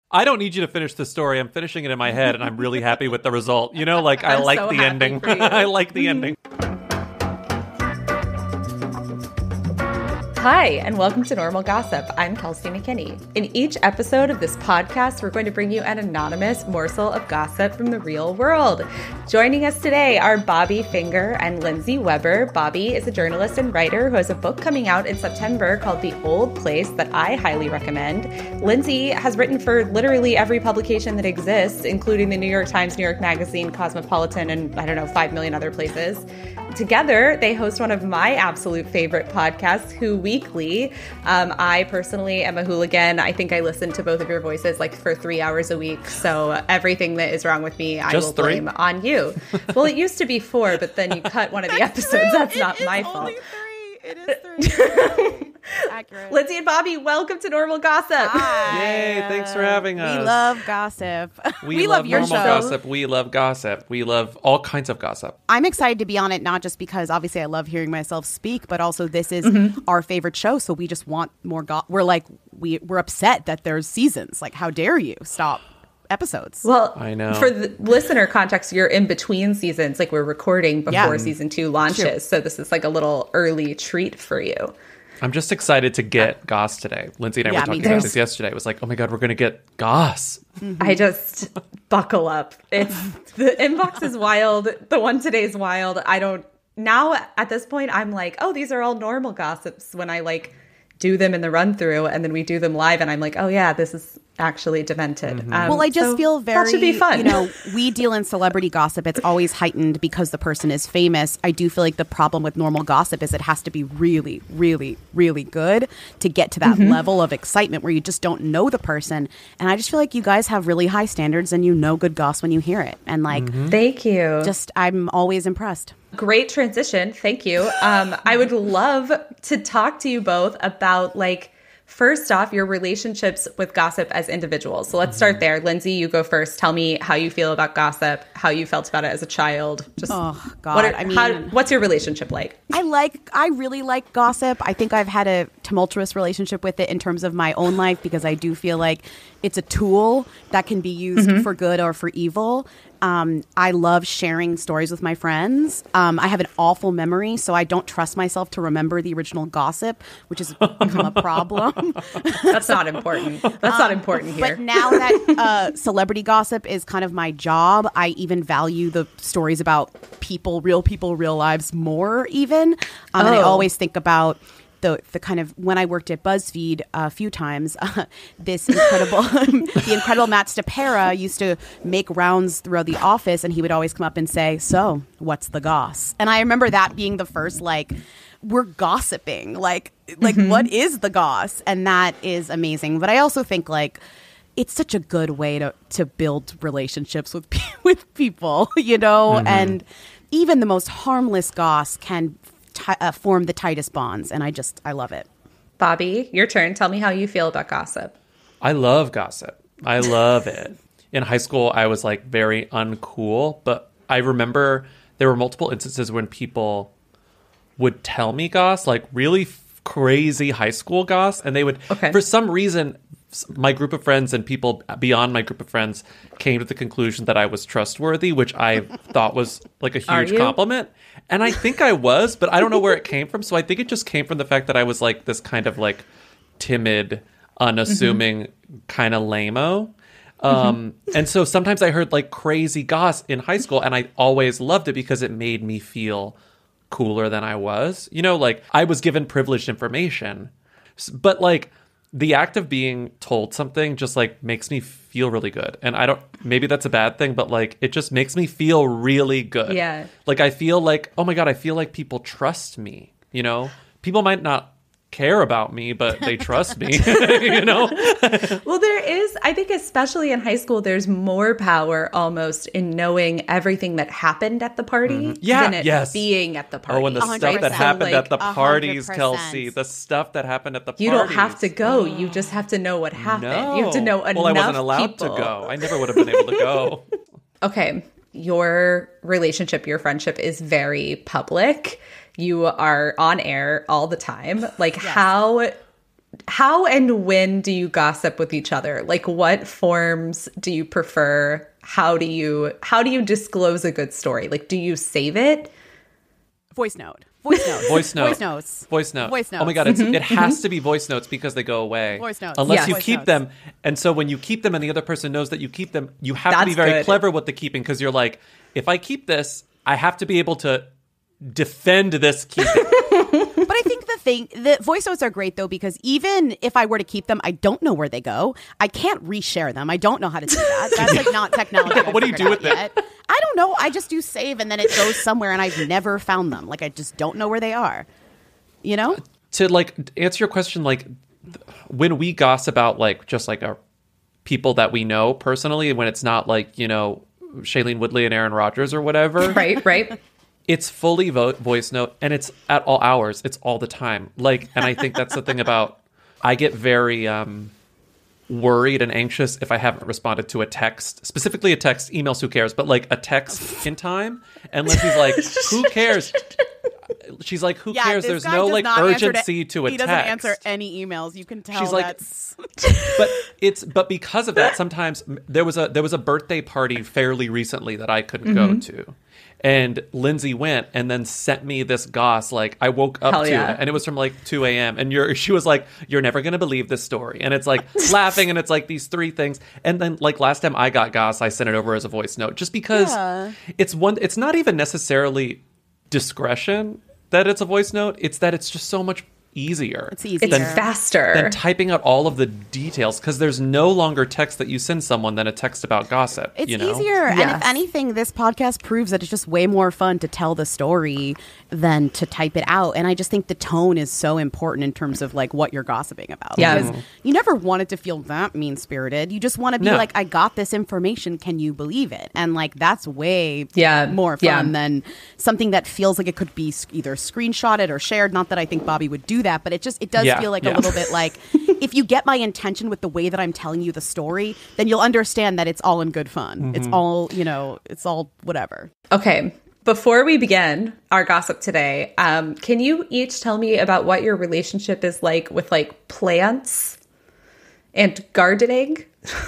I don't need you to finish the story. I'm finishing it in my head, and I'm really happy with the result. You know, like, I like the ending. I like the ending. Hi, and welcome to Normal Gossip. I'm Kelsey McKinney. In each episode of this podcast, we're going to bring you an anonymous morsel of gossip from the real world. Joining us today are Bobby Finger and Lindsey Weber. Bobby is a journalist and writer who has a book coming out in September called The Old Place that I highly recommend. Lindsey has written for literally every publication that exists, including the New York Times, New York Magazine, Cosmopolitan, and 5 million other places. Together, they host one of my absolute favorite podcasts, Who Weekly. I personally am a hooligan. I think I listen to both of your voices like for 3 hours a week. So everything that is wrong with me, I will blame on you. Well, it used to be 4, but then you cut one of the episodes. That's not my fault. It is 3. Accurate. Lindsey and Bobby, welcome to Normal Gossip. Hi. Yay, thanks for having us. We love gossip. We love your normal gossip. We love gossip. We love all kinds of gossip. I'm excited to be on it, not just because obviously I love hearing myself speak, but also this is our favorite show. So we just want more. We're upset that there's seasons. Like, how dare you stop episodes? Well, I know. For the listener context, you're in between seasons. Like, we're recording before season 2 launches. True. So this is like a little early treat for you. I'm just excited to get Goss today. Lindsey and I were talking about this yesterday. It was like, oh my God, we're going to get Goss. I just buckle up. The inbox is wild. The one today is wild. Now at this point, I'm like, oh, these are all normal gossips when I like do them in the run through and then we do them live. And I'm like, oh yeah, this is actually demented. Well, I just feel very, that should be fun. We deal in celebrity gossip. It's always heightened because the person is famous. I do feel like the problem with normal gossip is it has to be really, really, really good to get to that level of excitement where you just don't know the person. And I just feel like you guys have really high standards and you know good goss when you hear it. And like, thank you. I'm always impressed. Great transition. Thank you. I would love to talk to you both about first off, your relationships with gossip as individuals. So let's start there. Lindsey, you go first. Tell me how you feel about gossip, how you felt about it as a child. Oh, God. What's your relationship like? I really like gossip. I think I've had a tumultuous relationship with it in terms of my own life because I do feel like it's a tool that can be used for good or for evil. I love sharing stories with my friends. I have an awful memory, so I don't trust myself to remember the original gossip, which has become a problem. That's not important. That's not important here. But now that celebrity gossip is kind of my job, I even value the stories about real people, real lives more even. And I always think about the kind of, when I worked at BuzzFeed a few times, the incredible Matt Stapera used to make rounds throughout the office, and he would always come up and say, "So, what's the goss?" And I remember that being the first, we're gossiping, what is the goss? And that is amazing. But I also think it's such a good way to build relationships with people, and even the most harmless goss can form the tightest bonds, and I love it. Bobby, your turn. Tell me how you feel about gossip. I love gossip. I love it. In high school, I was very uncool, but I remember there were multiple instances when people would tell me goss, really crazy high school goss, and they would, for some reason, my group of friends and people beyond my group of friends came to the conclusion that I was trustworthy, which I thought was a huge compliment. And I think I was, but I don't know where it came from. So I think it just came from the fact that I was this kind of timid, unassuming kind of lame-o. And so sometimes I heard crazy goss in high school, and I always loved it because it made me feel cooler than I was. I was given privileged information, but the act of being told something just makes me feel really good. And maybe that's a bad thing, but it just makes me feel really good. Yeah. I feel oh my God, I feel like people trust me, People might not care about me, but they trust me, Well, there is, I think especially in high school, there's more power almost in knowing everything that happened at the party than it being at the party. Oh, and the stuff that happened at the parties, 100%. Kelsey. The stuff that happened at the parties. You don't have to go. You just have to know what happened. No. You have to know enough Well, I wasn't allowed people. to go. I never would have been able to go. Okay. Your relationship, your friendship is very public. You are on air all the time. How how and when do you gossip with each other? Like, what forms do you prefer? How do you disclose a good story? Like, do you save it? Voice note. Voice notes. Voice note. Voice notes. Voice note. Voice notes. Oh my God, it has to be voice notes because they go away. Voice notes. Unless Yes. you Voice keep notes. them. And so when you keep them and the other person knows that you keep them, you have to be That's very good. clever with the keeping because you're like, if I keep this, I have to be able to defend this keeping. But I think the voice notes are great though, because even if I were to keep them, I don't know where they go. I can't reshare them. I don't know how to do that. That's like not technology. What do you do with it? yet. I don't know. I just do save and then it goes somewhere and I've never found them. Like I just don't know where they are. You know? To like answer your question, like when we gossip about like just like our people that we know personally, when it's not like, you know, Shailene Woodley and Aaron Rodgers or whatever. Right. It's fully voice note and it's at all hours. It's all the time. Like, and I think that's the thing about, I get very worried and anxious if I haven't responded to a text, specifically a text, emails, who cares, but like a text in time. And Lindsey's like, who cares? She's like, who cares? This There's guy no does like not answer urgency to a He text. doesn't answer any emails. You can tell. She's like, that's... but because of that, sometimes there was a birthday party fairly recently that I couldn't go to. And Lindsey went and then sent me this goss. Like I woke up Hell to yeah. it and it was from like 2 a.m. And she was like, you're never going to believe this story. And it's like laughing and it's like these three things. And then like last time I got goss, I sent it over as a voice note just because it's not even necessarily discretion that it's a voice note. It's that it's just so much easier. It's easier. It's faster. Than typing out all of the details because there's no longer text that you send someone than a text about gossip. It's you know? easier. And Yes. if anything, this podcast proves that it's just way more fun to tell the story than to type it out. And I just think the tone is so important in terms of like what you're gossiping about. Yeah. Because you never want it to feel that mean-spirited. You just want to be No. like, I got this information. Can you believe it? And like, that's way Yeah. more fun Yeah. than something that feels like it could be either screenshotted or shared. Not that I think Bobby would do that, but it does feel like a little bit like if you get my intention with the way that I'm telling you the story, then you'll understand that it's all in good fun. It's all, it's all whatever. Okay. Before we begin our gossip today, can you each tell me about what your relationship is like with like plants and gardening?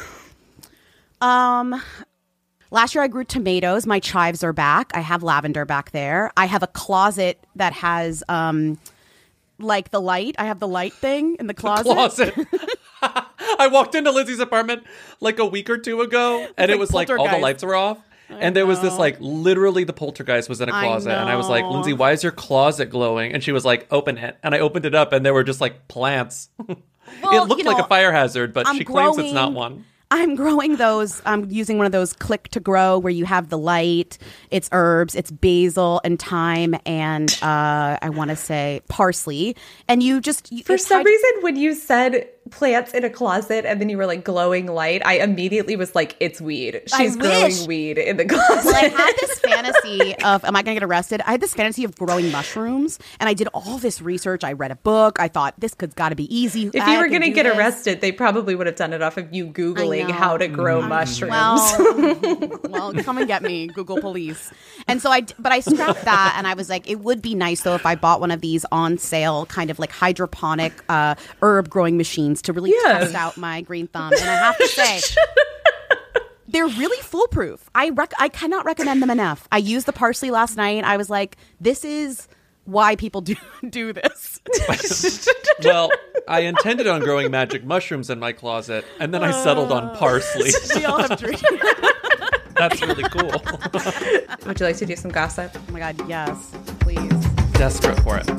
Last year I grew tomatoes. My chives are back. I have lavender back there. I have a closet that has like the light. I have the light thing in the closet. I walked into Lindsey's apartment like a week or two ago and it was like all the poltergeist. lights were off. And there was this like literally the poltergeist was in a closet and I was like, Lindsey, why is your closet glowing? And she was like, open it. And I opened it up and there were just like plants. Well, it looked like a fire hazard, but I'm she claims it's growing- not one. I'm growing those. I'm using one of those click to grow where you have the light. It's herbs. It's basil and thyme and I want to say parsley. And you just For some reason, when you said plants in a closet and then you were like glowing light, I immediately was like, it's weed. She's growing weed in the closet. Well, I had this fantasy of, am I going to get arrested? I had this fantasy of growing mushrooms, and I did all this research. I read a book. I thought this could got to be easy. If you were going to get arrested, they probably would have done it off of you Googling how to grow mushrooms. Well, come and get me, Google Police. And so but I scrapped that, and I was like, it would be nice though if I bought one of these on sale, kind of like hydroponic herb growing machines to really test out my green thumb. And I have to say, they're really foolproof. I cannot recommend them enough. I used the parsley last night. I was like, this is why people do this. Well, I intended on growing magic mushrooms in my closet, and then I settled on parsley. We all have dreams. That's really cool. Would you like to do some gossip? Oh my God, yes, please. Desperate for it.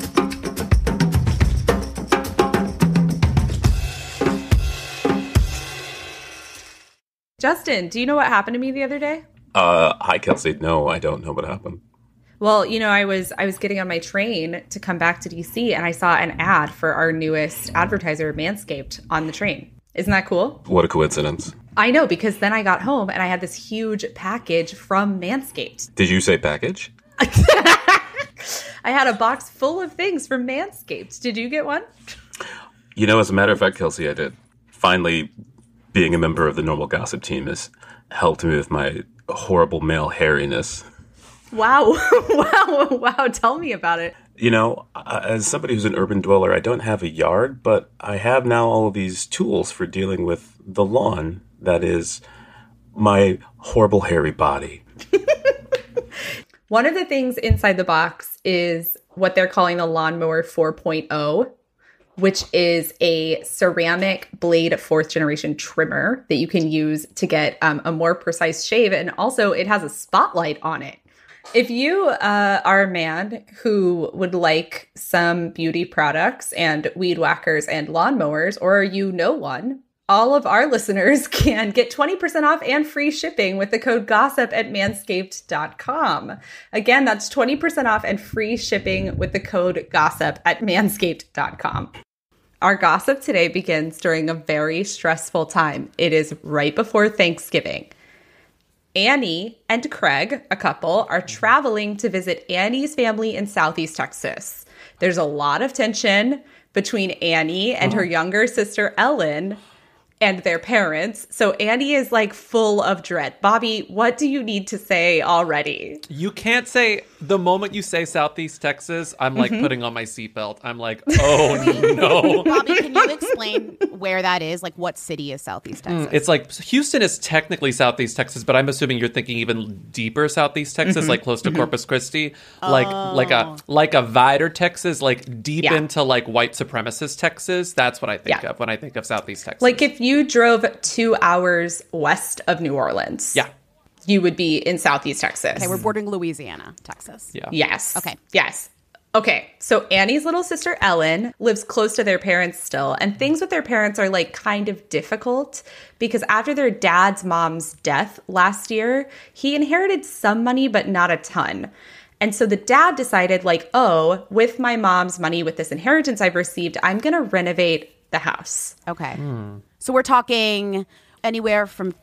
Justin, do you know what happened to me the other day? Hi, Kelsey. No, I don't know what happened. Well, I was getting on my train to come back to DC and I saw an ad for our newest advertiser, Manscaped, on the train. Isn't that cool? What a coincidence. I know, because then I got home and I had this huge package from Manscaped. Did you say package? I had a box full of things from Manscaped. Did you get one? As a matter of fact, Kelsey, I did. Finally, being a member of the Normal Gossip team has helped me with my horrible male hairiness. Wow. Wow. Tell me about it. As somebody who's an urban dweller, I don't have a yard, but I have now all of these tools for dealing with the lawn that is my horrible hairy body. One of the things inside the box is what they're calling the Lawnmower 4.0, which is a ceramic blade 4th generation trimmer that you can use to get a more precise shave. And also it has a spotlight on it. If you are a man who would like some beauty products and weed whackers and lawnmowers, or you know one, all of our listeners can get 20% off and free shipping with the code GOSSIP at manscaped.com. Again, that's 20% off and free shipping with the code GOSSIP at manscaped.com. Our gossip today begins during a very stressful time. It is right before Thanksgiving. Annie and Craig, a couple, are traveling to visit Annie's family in Southeast Texas. There's a lot of tension between Annie and her younger sister, Ellen, and their parents. So Annie is like full of dread. Bobby, what do you need to say already? You can't say, the moment you say Southeast Texas, I'm like putting on my seatbelt. I'm like, oh no. Bobby, can you explain where that is? Like, what city is Southeast Texas? It's like, Houston is technically Southeast Texas, but I'm assuming you're thinking even deeper Southeast Texas, like close to Corpus Christi, like a wider Texas, like deep into like white supremacist Texas. That's what I think of when I think of Southeast Texas. Like if you drove 2 hours west of New Orleans, you would be in Southeast Texas. Okay, we're bordering Louisiana, Texas. Yeah. Yes. Okay. Yes. Okay, so Annie's little sister Ellen lives close to their parents still, and things with their parents are like kind of difficult because after their mom's death last year, he inherited some money but not a ton. And so the dad decided like, oh, with my mom's money, with this inheritance I've received, I'm going to renovate the house. Okay. So we're talking anywhere from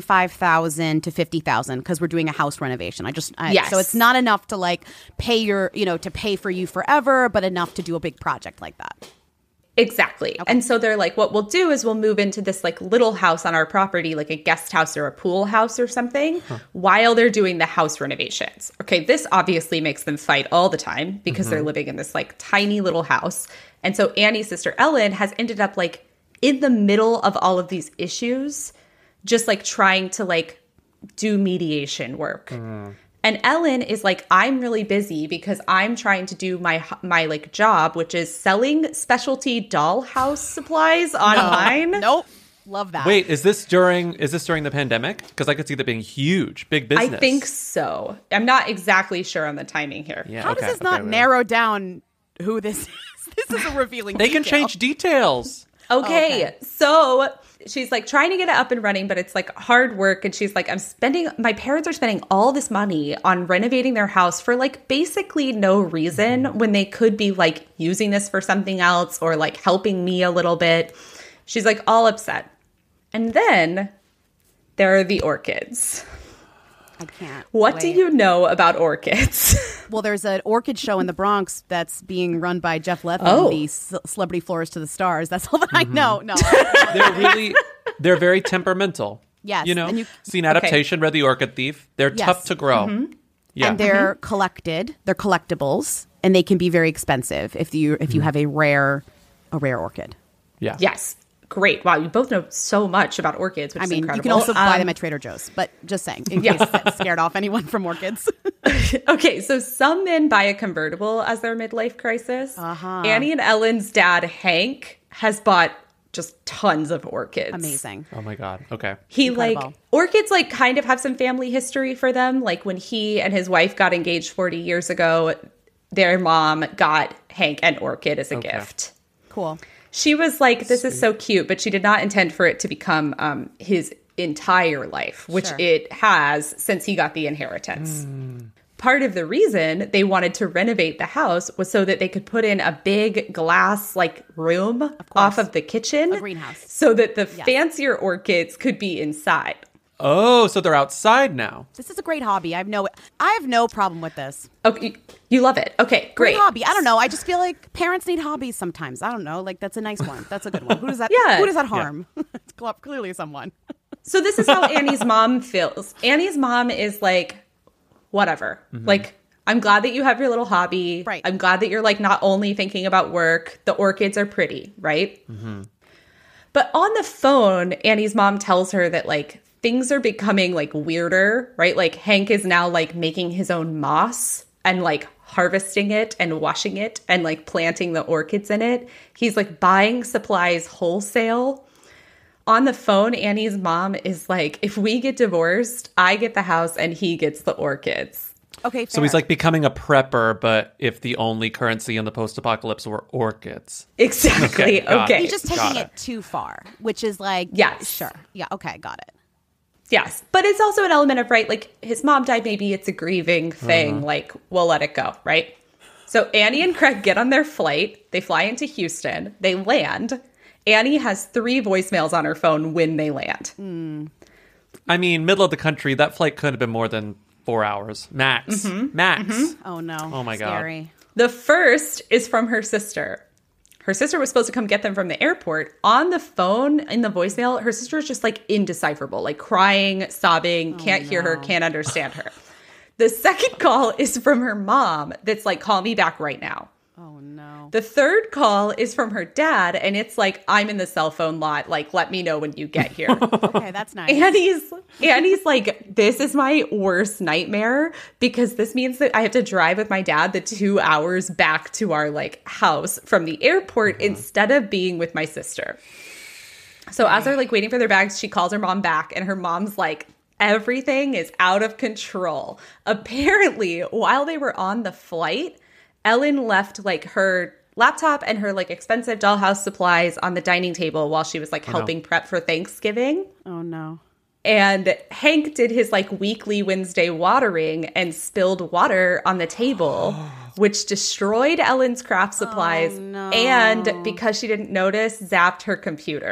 $25,000 to $50,000 because we're doing a house renovation. Yes. So it's not enough to like pay to pay for you forever, but enough to do a big project like that. Exactly. Okay. And so they're like, what we'll do is we'll move into this like little house on our property, like a guest house or a pool house or something, while they're doing the house renovations. Okay, this obviously makes them fight all the time because they're living in this like tiny little house. And so Annie's sister Ellen has ended up like in the middle of all of these issues, just like trying to like do mediation work. And Ellen is like, I'm really busy because I'm trying to do my like job, which is selling specialty dollhouse supplies online. Nope. Love that. Wait, is this during the pandemic? Because I could see that being huge, big business. I think so. I'm not exactly sure on the timing here. Yeah, How does this not narrow down who this is? This is a revealing They can change details. Okay, so she's like trying to get it up and running, but it's like hard work. And she's like, my parents are spending all this money on renovating their house for like basically no reason when they could be like using this for something else or like helping me a little bit. She's like all upset. And then there are the orchids. I can't. What do you know about orchids? Well, there's an orchid show in the Bronx that's being run by Jeff Levin, the celebrity florist to the stars. That's all that I know. No, they're very temperamental. Yes, you know, seen adaptation, read The Orchid Thief. They're tough to grow. Yeah, and they're collected. They're collectibles, and they can be very expensive if you have a rare orchid. Yeah. Yes. Great. Wow, you both know so much about orchids, which is incredible. You can also buy them at Trader Joe's, but just saying, in case that scared off anyone from orchids. Okay, so some men buy a convertible as their midlife crisis. Annie and Ellen's dad, Hank, has bought just tons of orchids. Amazing. Oh my God. Okay. Orchids like kind of have some family history for them. Like when he and his wife got engaged 40 years ago, their mom got Hank an orchid as a gift. Cool. She was like, this is so cute, but she did not intend for it to become his entire life, which it has since he got the inheritance. Part of the reason they wanted to renovate the house was so that they could put in a big glass like room off of the kitchen. A greenhouse. So that the fancier orchids could be inside. Oh, so they're outside now. This is a great hobby. I have no problem with this. Okay, you love it. Okay, great hobby. I don't know. I just feel like parents need hobbies sometimes. I don't know. Like that's a nice one. That's a good one. Who does that? Who does that harm? It's clearly someone. So this is how Annie's mom feels. Annie's mom is like, whatever. Like I'm glad that you have your little hobby. Right. I'm glad that you're like not only thinking about work. The orchids are pretty, right? Mm-hmm. But on the phone, Annie's mom tells her that like things are becoming like weirder, right? Like Hank is now like making his own moss and like harvesting it and washing it and like planting the orchids in it. He's like buying supplies wholesale. On the phone, Annie's mom is like, if we get divorced, I get the house and he gets the orchids. Okay, fair. So he's like becoming a prepper, but if the only currency in the post-apocalypse were orchids. Exactly. Okay. He's just taking it too far, which is like, Yes. Sure. Yeah, okay, got it. Yes. But it's also an element of, right, like his mom died, maybe it's a grieving thing, like we'll let it go, right? So Annie and Craig get on their flight. They fly into Houston. They land. Annie has 3 voicemails on her phone when they land. I mean, middle of the country, that flight could have been more than 4 hours. Max. Max. Oh, no. Oh, my Scary. God. The first is from her sister. Her sister was supposed to come get them from the airport. On the phone, in the voicemail, her sister is just like indecipherable, like crying, sobbing, can't hear her, can't understand her. The second call is from her mom that's like, call me back right now. Oh, no. The third call is from her dad, and it's like, I'm in the cell phone lot. Like, let me know when you get here. Okay, that's nice. Annie's like, this is my worst nightmare because this means that I have to drive with my dad the 2 hours back to our like house from the airport instead of being with my sister. So as they're like waiting for their bags, she calls her mom back, and her mom's like, everything is out of control. Apparently, while they were on the flight, Ellen left like her laptop and her like expensive dollhouse supplies on the dining table while she was like helping prep for Thanksgiving. Oh, no. And Hank did his like weekly Wednesday watering and spilled water on the table, which destroyed Ellen's craft supplies. Oh, no. And because she didn't notice, zapped her computer.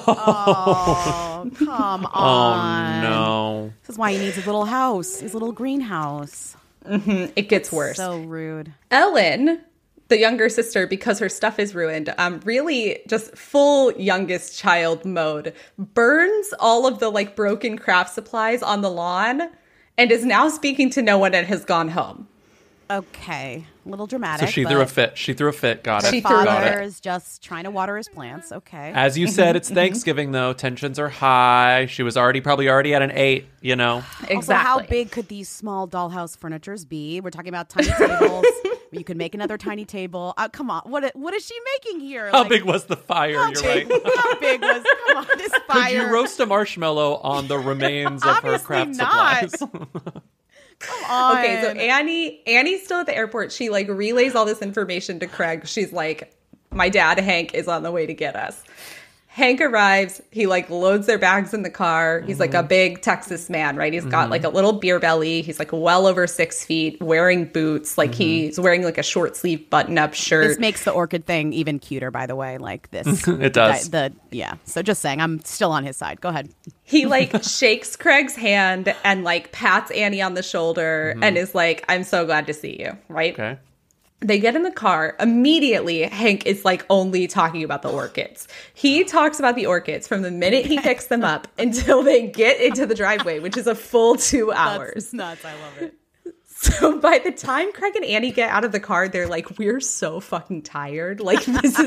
Oh, come on. Oh, no. This is why he needs his little house, his little greenhouse. It gets worse. So rude. Ellen, the younger sister, because her stuff is ruined, really just full youngest child mode, burns all of the like broken craft supplies on the lawn and is now speaking to no one and has gone home. Okay. A little dramatic. So she threw a fit. She threw a fit. Got it. She Her threw a father fit. is just trying to water his plants. Okay. As you said, it's Thanksgiving, though. Tensions are high. She was probably already at an 8, you know. Exactly. Also, how big could these small dollhouse furnitures be? We're talking about tiny tables. You could make another tiny table. Come on. What is she making here? How big was the fire? How You're big, right. How big was, come on, this fire? Could you roast a marshmallow on the remains of her Obviously craft not. supplies? Come on. Okay, so Annie's still at the airport. She like relays all this information to Craig. She's like, my dad, Hank, is on the way to get us. Hank arrives. He like loads their bags in the car. He's like a big Texas man, right? He's got like a little beer belly. He's like well over 6 feet, wearing boots. Like he's wearing like a short sleeve button up shirt. This makes the orchid thing even cuter, by the way. Like this. It does. Yeah. So just saying, I'm still on his side. Go ahead. He like shakes Craig's hand and like pats Annie on the shoulder and is like, I'm so glad to see you, right? Okay. They get in the car. Immediately, Hank is like only talking about the orchids. He talks about the orchids from the minute he picks them up until they get into the driveway, which is a full 2 hours. That's nuts. I love it. So by the time Craig and Annie get out of the car, they're like, we're so fucking tired. Like,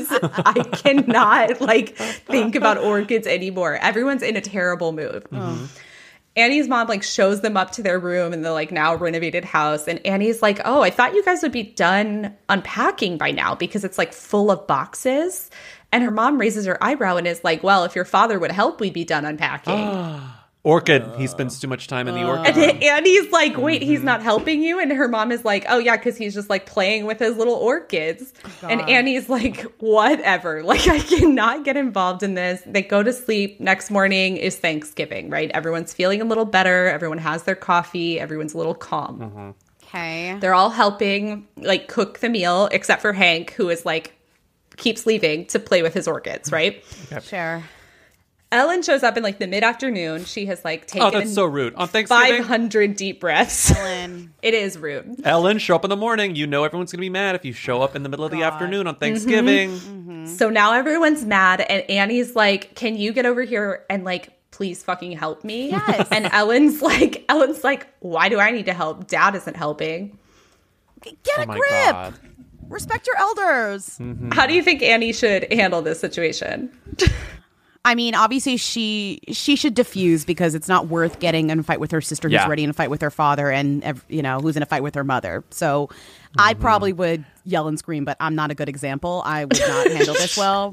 I cannot like think about orchids anymore. Everyone's in a terrible mood. Annie's mom like shows them up to their room in the like now renovated house. And Annie's like, oh, I thought you guys would be done unpacking by now because it's like full of boxes. And her mom raises her eyebrow and is like, well, if your father would help, we'd be done unpacking. Orchid. He spends too much time in the orchid. And Annie's like, wait, he's not helping you? And her mom is like, oh, yeah, because he's just like playing with his little orchids. And Annie's like, whatever. Like, I cannot get involved in this. They go to sleep. Next morning is Thanksgiving, right? Everyone's feeling a little better. Everyone has their coffee. Everyone's a little calm. Okay. They're all helping like cook the meal, except for Hank, who is like, keeps leaving to play with his orchids, right? Sure. Ellen shows up in like the mid-afternoon. She has like taken Oh, that's so rude. On Thanksgiving? 500 deep breaths. Ellen. It is rude. Ellen, show up in the morning. You know everyone's going to be mad if you show up in the middle of the afternoon on Thanksgiving. So now everyone's mad, and Annie's like, can you get over here and like please fucking help me? Yes. And Ellen's like, why do I need to help? Dad isn't helping. Get a grip. God. Respect your elders. Mm-hmm. How do you think Annie should handle this situation? I mean, obviously she should diffuse because it's not worth getting in a fight with her sister who's ready in a fight with her father and, who's in a fight with her mother. So I probably would yell and scream, but I'm not a good example. I would not handle this well,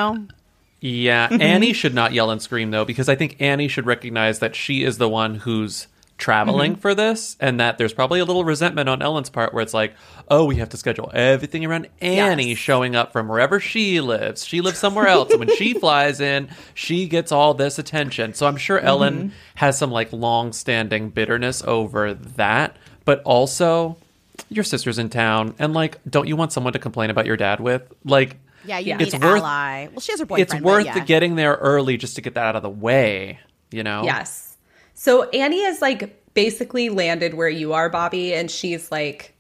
Yeah, Annie should not yell and scream, though, because I think Annie should recognize that she is the one who's traveling for this, and that there's probably a little resentment on Ellen's part where it's like, oh, we have to schedule everything around Annie showing up from wherever she lives. She lives somewhere else, and when she flies in, she gets all this attention. So I'm sure Ellen has some like long-standing bitterness over that, but also your sister's in town, and like, don't you want someone to complain about your dad with? Like, yeah, you need an ally. Well, she has her boyfriend. It's worth getting there early just to get that out of the way, Yes. So Annie is like basically landed where you are, Bobby, and she's like,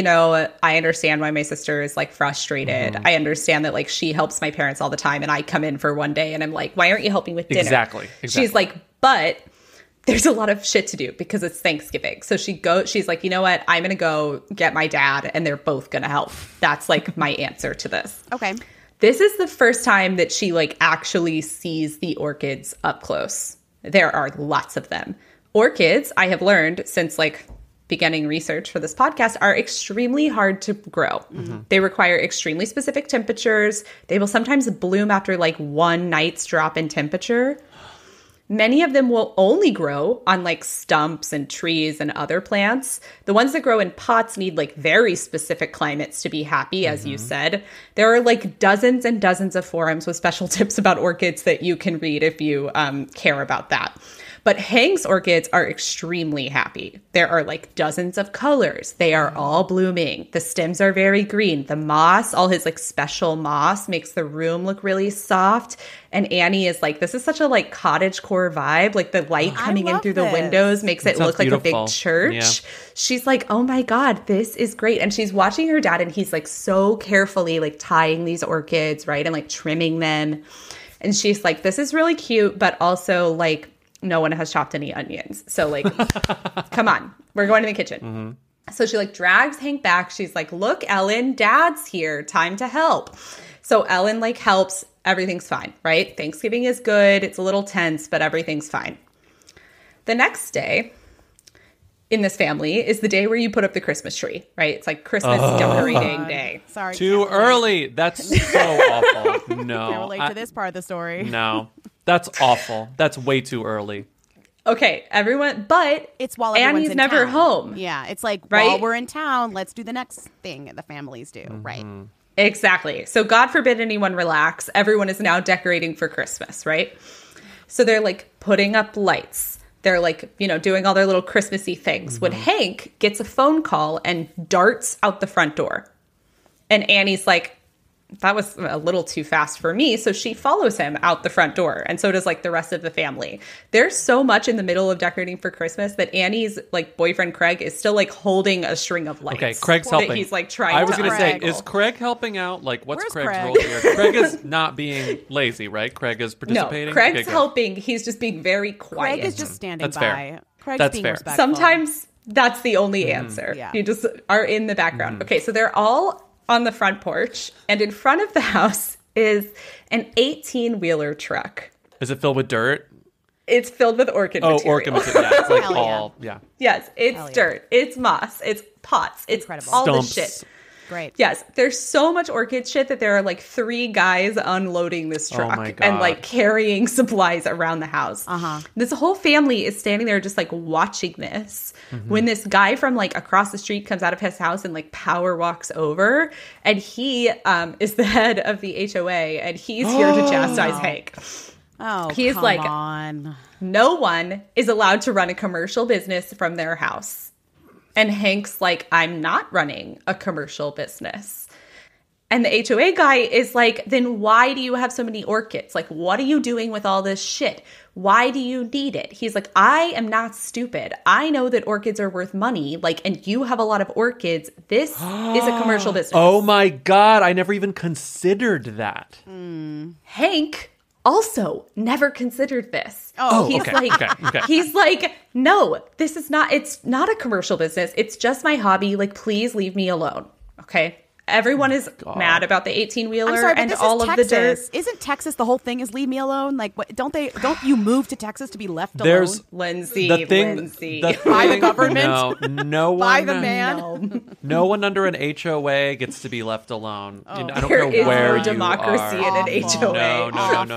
I understand why my sister is like frustrated. I understand that like she helps my parents all the time, and I come in for one day and I'm like, why aren't you helping with dinner? Exactly. She's like, but there's a lot of shit to do because it's Thanksgiving. So she's like, you know what? I'm going to go get my dad and they're both going to help. That's like my answer to this. Okay. This is the first time that she like actually sees the orchids up close. There are lots of them. Orchids, I have learned since like beginning research for this podcast, are extremely hard to grow. They require extremely specific temperatures. They will sometimes bloom after like one night's drop in temperature. Many of them will only grow on like stumps and trees and other plants. The ones that grow in pots need like very specific climates to be happy, as you said. There are like dozens and dozens of forums with special tips about orchids that you can read if you care about that. But Hank's orchids are extremely happy. There are like dozens of colors. They are all blooming. The stems are very green. The moss, all his like special moss, makes the room look really soft. And Annie is like, this is such a like cottagecore vibe. Like the light coming in through the windows makes it look like a big church. Yeah. She's like, oh my God, this is great. And she's watching her dad, and he's like so carefully like tying these orchids, right? And like trimming them. And she's like, this is really cute, but also like, no one has chopped any onions. So like, come on, we're going to the kitchen. So she like drags Hank back. She's like, look, Ellen, Dad's here. Time to help. So Ellen like helps. Everything's fine, right? Thanksgiving is good. It's a little tense, but everything's fine. The next day in this family is the day where you put up the Christmas tree, right? It's like Christmas decorating day. Sorry. Too early. That's so awful. No. Can't relate to this part of the story. No. That's awful. That's way too early. Okay, everyone, but it's while everyone's Annie's in never town. home. Yeah, it's like, right? While we're in town, let's do the next thing the families do, right? Exactly. So God forbid anyone relax. Everyone is now decorating for Christmas, right? So they're like putting up lights. They're like, doing all their little Christmassy things. When Hank gets a phone call and darts out the front door. And Annie's like, that was a little too fast for me. So she follows him out the front door. And so does like the rest of the family. There's so much in the middle of decorating for Christmas that Annie's like boyfriend Craig is still like holding a string of lights. Okay, Craig's helping. He's like trying I was going to to say, is Craig helping out? Like, what's Where's Craig's Craig? role here? Craig is not being lazy, right? Craig is participating. No, Craig's helping. He's just being very quiet. Craig is just standing That's by. fair. Craig's That's being fair. respectful. Sometimes that's the only answer. Yeah. You just are in the background. Okay, so they're all on the front porch, and in front of the house is an 18-wheeler truck. Is it filled with dirt? It's filled with orchid material. Orchid material. Yeah, it's like Hell yeah. all, yeah. Yes, it's dirt. It's moss. It's pots. It's Incredible. all Stumps. this shit. Great. Yes, there's so much orchid shit that there are like 3 guys unloading this truck my God. and like carrying supplies around the house. This whole family is standing there just like watching this when this guy from like across the street comes out of his house and like power walks over, and he is the head of the HOA, and he's here to chastise Hank. Oh, He's come like, on. No one is allowed to run a commercial business from their house. And Hank's like, I'm not running a commercial business. And the HOA guy is like, then why do you have so many orchids? Like, what are you doing with all this shit? Why do you need it? He's like, I am not stupid. I know that orchids are worth money. Like, and you have a lot of orchids. This is a commercial business. Oh my God. I never even considered that. Hank also never considered this. Okay. He's like, no, this is not, it's not a commercial business. It's just my hobby. Like, please leave me alone. Okay. Everyone is mad about the 18-wheeler and all of the dirt. Isn't Texas the whole thing is leave me alone? Like, what, don't you move to Texas to be left alone? Lindsey. By the government? No one. By the man? No one under an HOA gets to be left alone. I don't There care is where no democracy you are. in an HOA.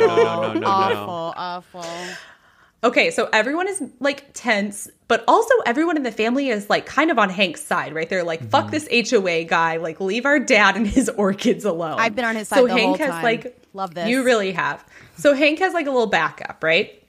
No. Awful. Okay, so everyone is like tense, but also everyone in the family is like kind of on Hank's side, right? They're like, fuck this HOA guy, like leave our dad and his orchids alone. I've been on his side the whole time. Has like, love this. You really have. So Hank has like a little backup, right?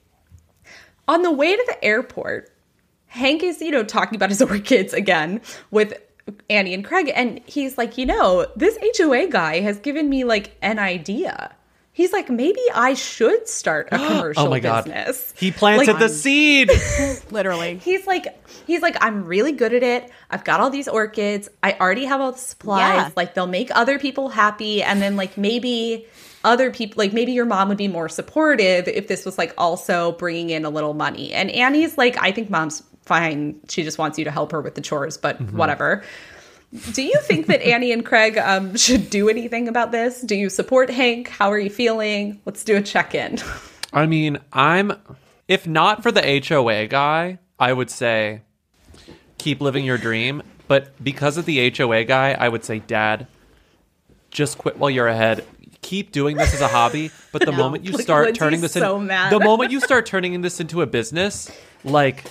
On the way to the airport, Hank is, talking about his orchids again with Annie and Craig. And he's like, this HOA guy has given me like an idea. He's like, maybe I should start a commercial business. He planted the seed. Literally. He's like, I'm really good at it. I've got all these orchids. I already have all the supplies. Yeah. Like, they'll make other people happy. And then like maybe other people, like maybe your mom would be more supportive if this was like also bringing in a little money. And Annie's like, I think mom's fine. She just wants you to help her with the chores, but whatever. Do you think that Annie and Craig should do anything about this? Do you support Hank? How are you feeling? Let's do a check-in. I mean, if not for the HOA guy, I would say keep living your dream. But because of the HOA guy, I would say, Dad, just quit while you're ahead. Keep doing this as a hobby. But the moment you start turning this the moment you start turning this into a business, like,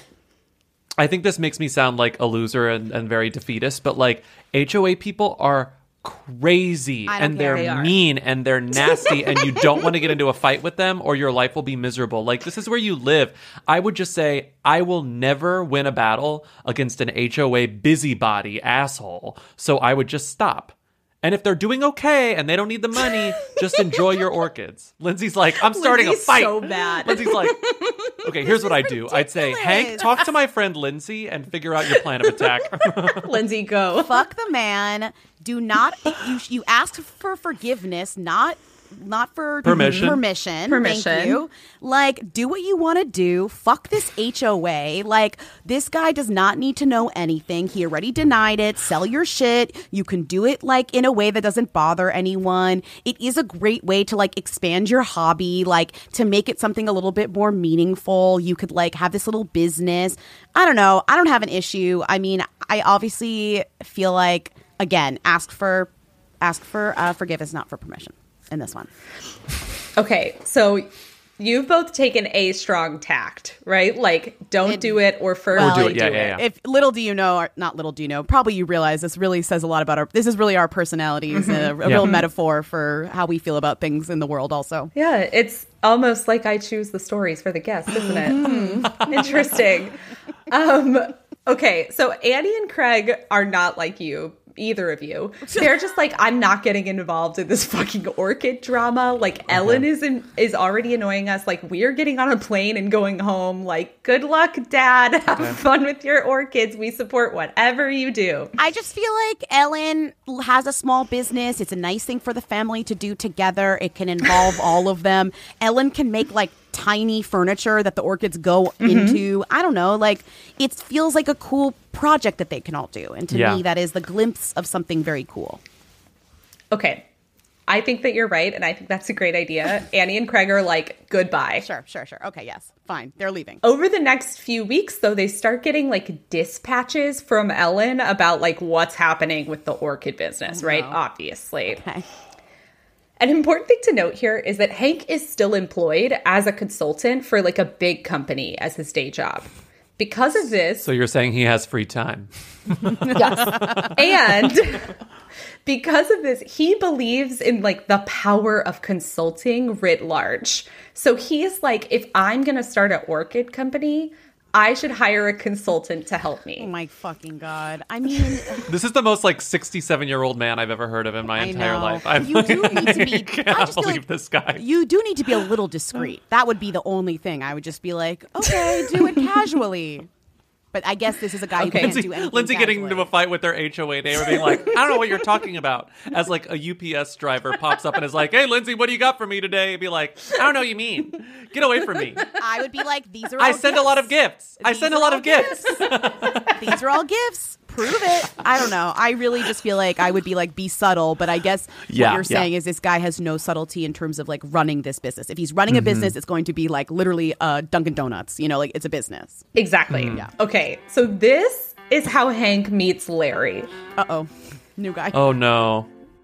I think this makes me sound like a loser and very defeatist, but like HOA people are crazy and they're mean and they're nasty and you don't want to get into a fight with them or your life will be miserable. Like, this is where you live. I would just say I will never win a battle against an HOA busybody asshole. So I would just stop. And if they're doing okay and they don't need the money, just enjoy your orchids. Lindsay's like, I'm starting a fight. So bad. Lindsay's like, okay, here's what I do. I'd say, Hank, talk to my friend Lindsay and figure out your plan of attack. Lindsay, go. Fuck the man. Do not, you ask for forgiveness, not for permission. Thank you. Like, do what you want to do. Fuck this HOA. Like, this guy does not need to know anything. He already denied it. Sell your shit. You can do it like in a way that doesn't bother anyone. It is a great way to like expand your hobby, like to make it something a little bit more meaningful. You could like have this little business. I don't know. I don't have an issue. I mean, I obviously feel like, again, ask for forgiveness, not for permission. In this one. Okay, so you've both taken a strong tact, right? Like, don't do it or first do it. Yeah. If little do you know, or not little do you know, probably you realize this really says a lot about this is really our personalities, a real metaphor for how we feel about things in the world also. Yeah, it's almost like I choose the stories for the guests, isn't it? Interesting. Okay, so Annie and Craig are not like you. Either of you. They're just like, I'm not getting involved in this fucking orchid drama. Like, Ellen is already annoying us. Like, we're getting on a plane and going home. Like, good luck, Dad. Have fun with your orchids. We support whatever you do. I just feel like Ellen has a small business. It's a nice thing for the family to do together. It can involve all of them. Ellen can make like tiny furniture that the orchids go into. I don't know, like it feels like a cool project that they can all do. And to me, that is the glimpse of something very cool. Okay. I think that you're right. And I think that's a great idea. Annie and Craig are like, goodbye. Sure. Okay, yes. Fine. They're leaving. Over the next few weeks, though, they start getting like dispatches from Ellen about like what's happening with the orchid business, right? Obviously. Okay. An important thing to note here is that Hank is still employed as a consultant for like a big company as his day job. Because of this... So you're saying he has free time. Yes. And because of this, he believes in like the power of consulting writ large. So he's like, if I'm going to start an orchid company, I should hire a consultant to help me. Oh my fucking God. I mean... This is the most like 67-year-old man I've ever heard of in my entire life. You do need to be... I just believe this guy. You do need to be a little discreet. That would be the only thing. I would just be like, okay, do it casually. but I guess this is a guy who can't do anything. Lindsey getting casually. into a fight with their HOA neighbor, being like, I don't know what you're talking about. As like a UPS driver pops up and is like, hey, Lindsey, what do you got for me today? Be like, I don't know what you mean. Get away from me. I would be like, these are all I send gifts. a lot of gifts. I send a lot of gifts. These are all gifts. Prove it. I don't know. I really just feel like I would be like, be subtle. But I guess what you're saying is this guy has no subtlety in terms of like running this business. If he's running a business, it's going to be like literally Dunkin' Donuts. You know, like it's a business. Exactly. Yeah. Okay. So this is how Hank meets Larry. Uh-oh. New guy. Oh, no.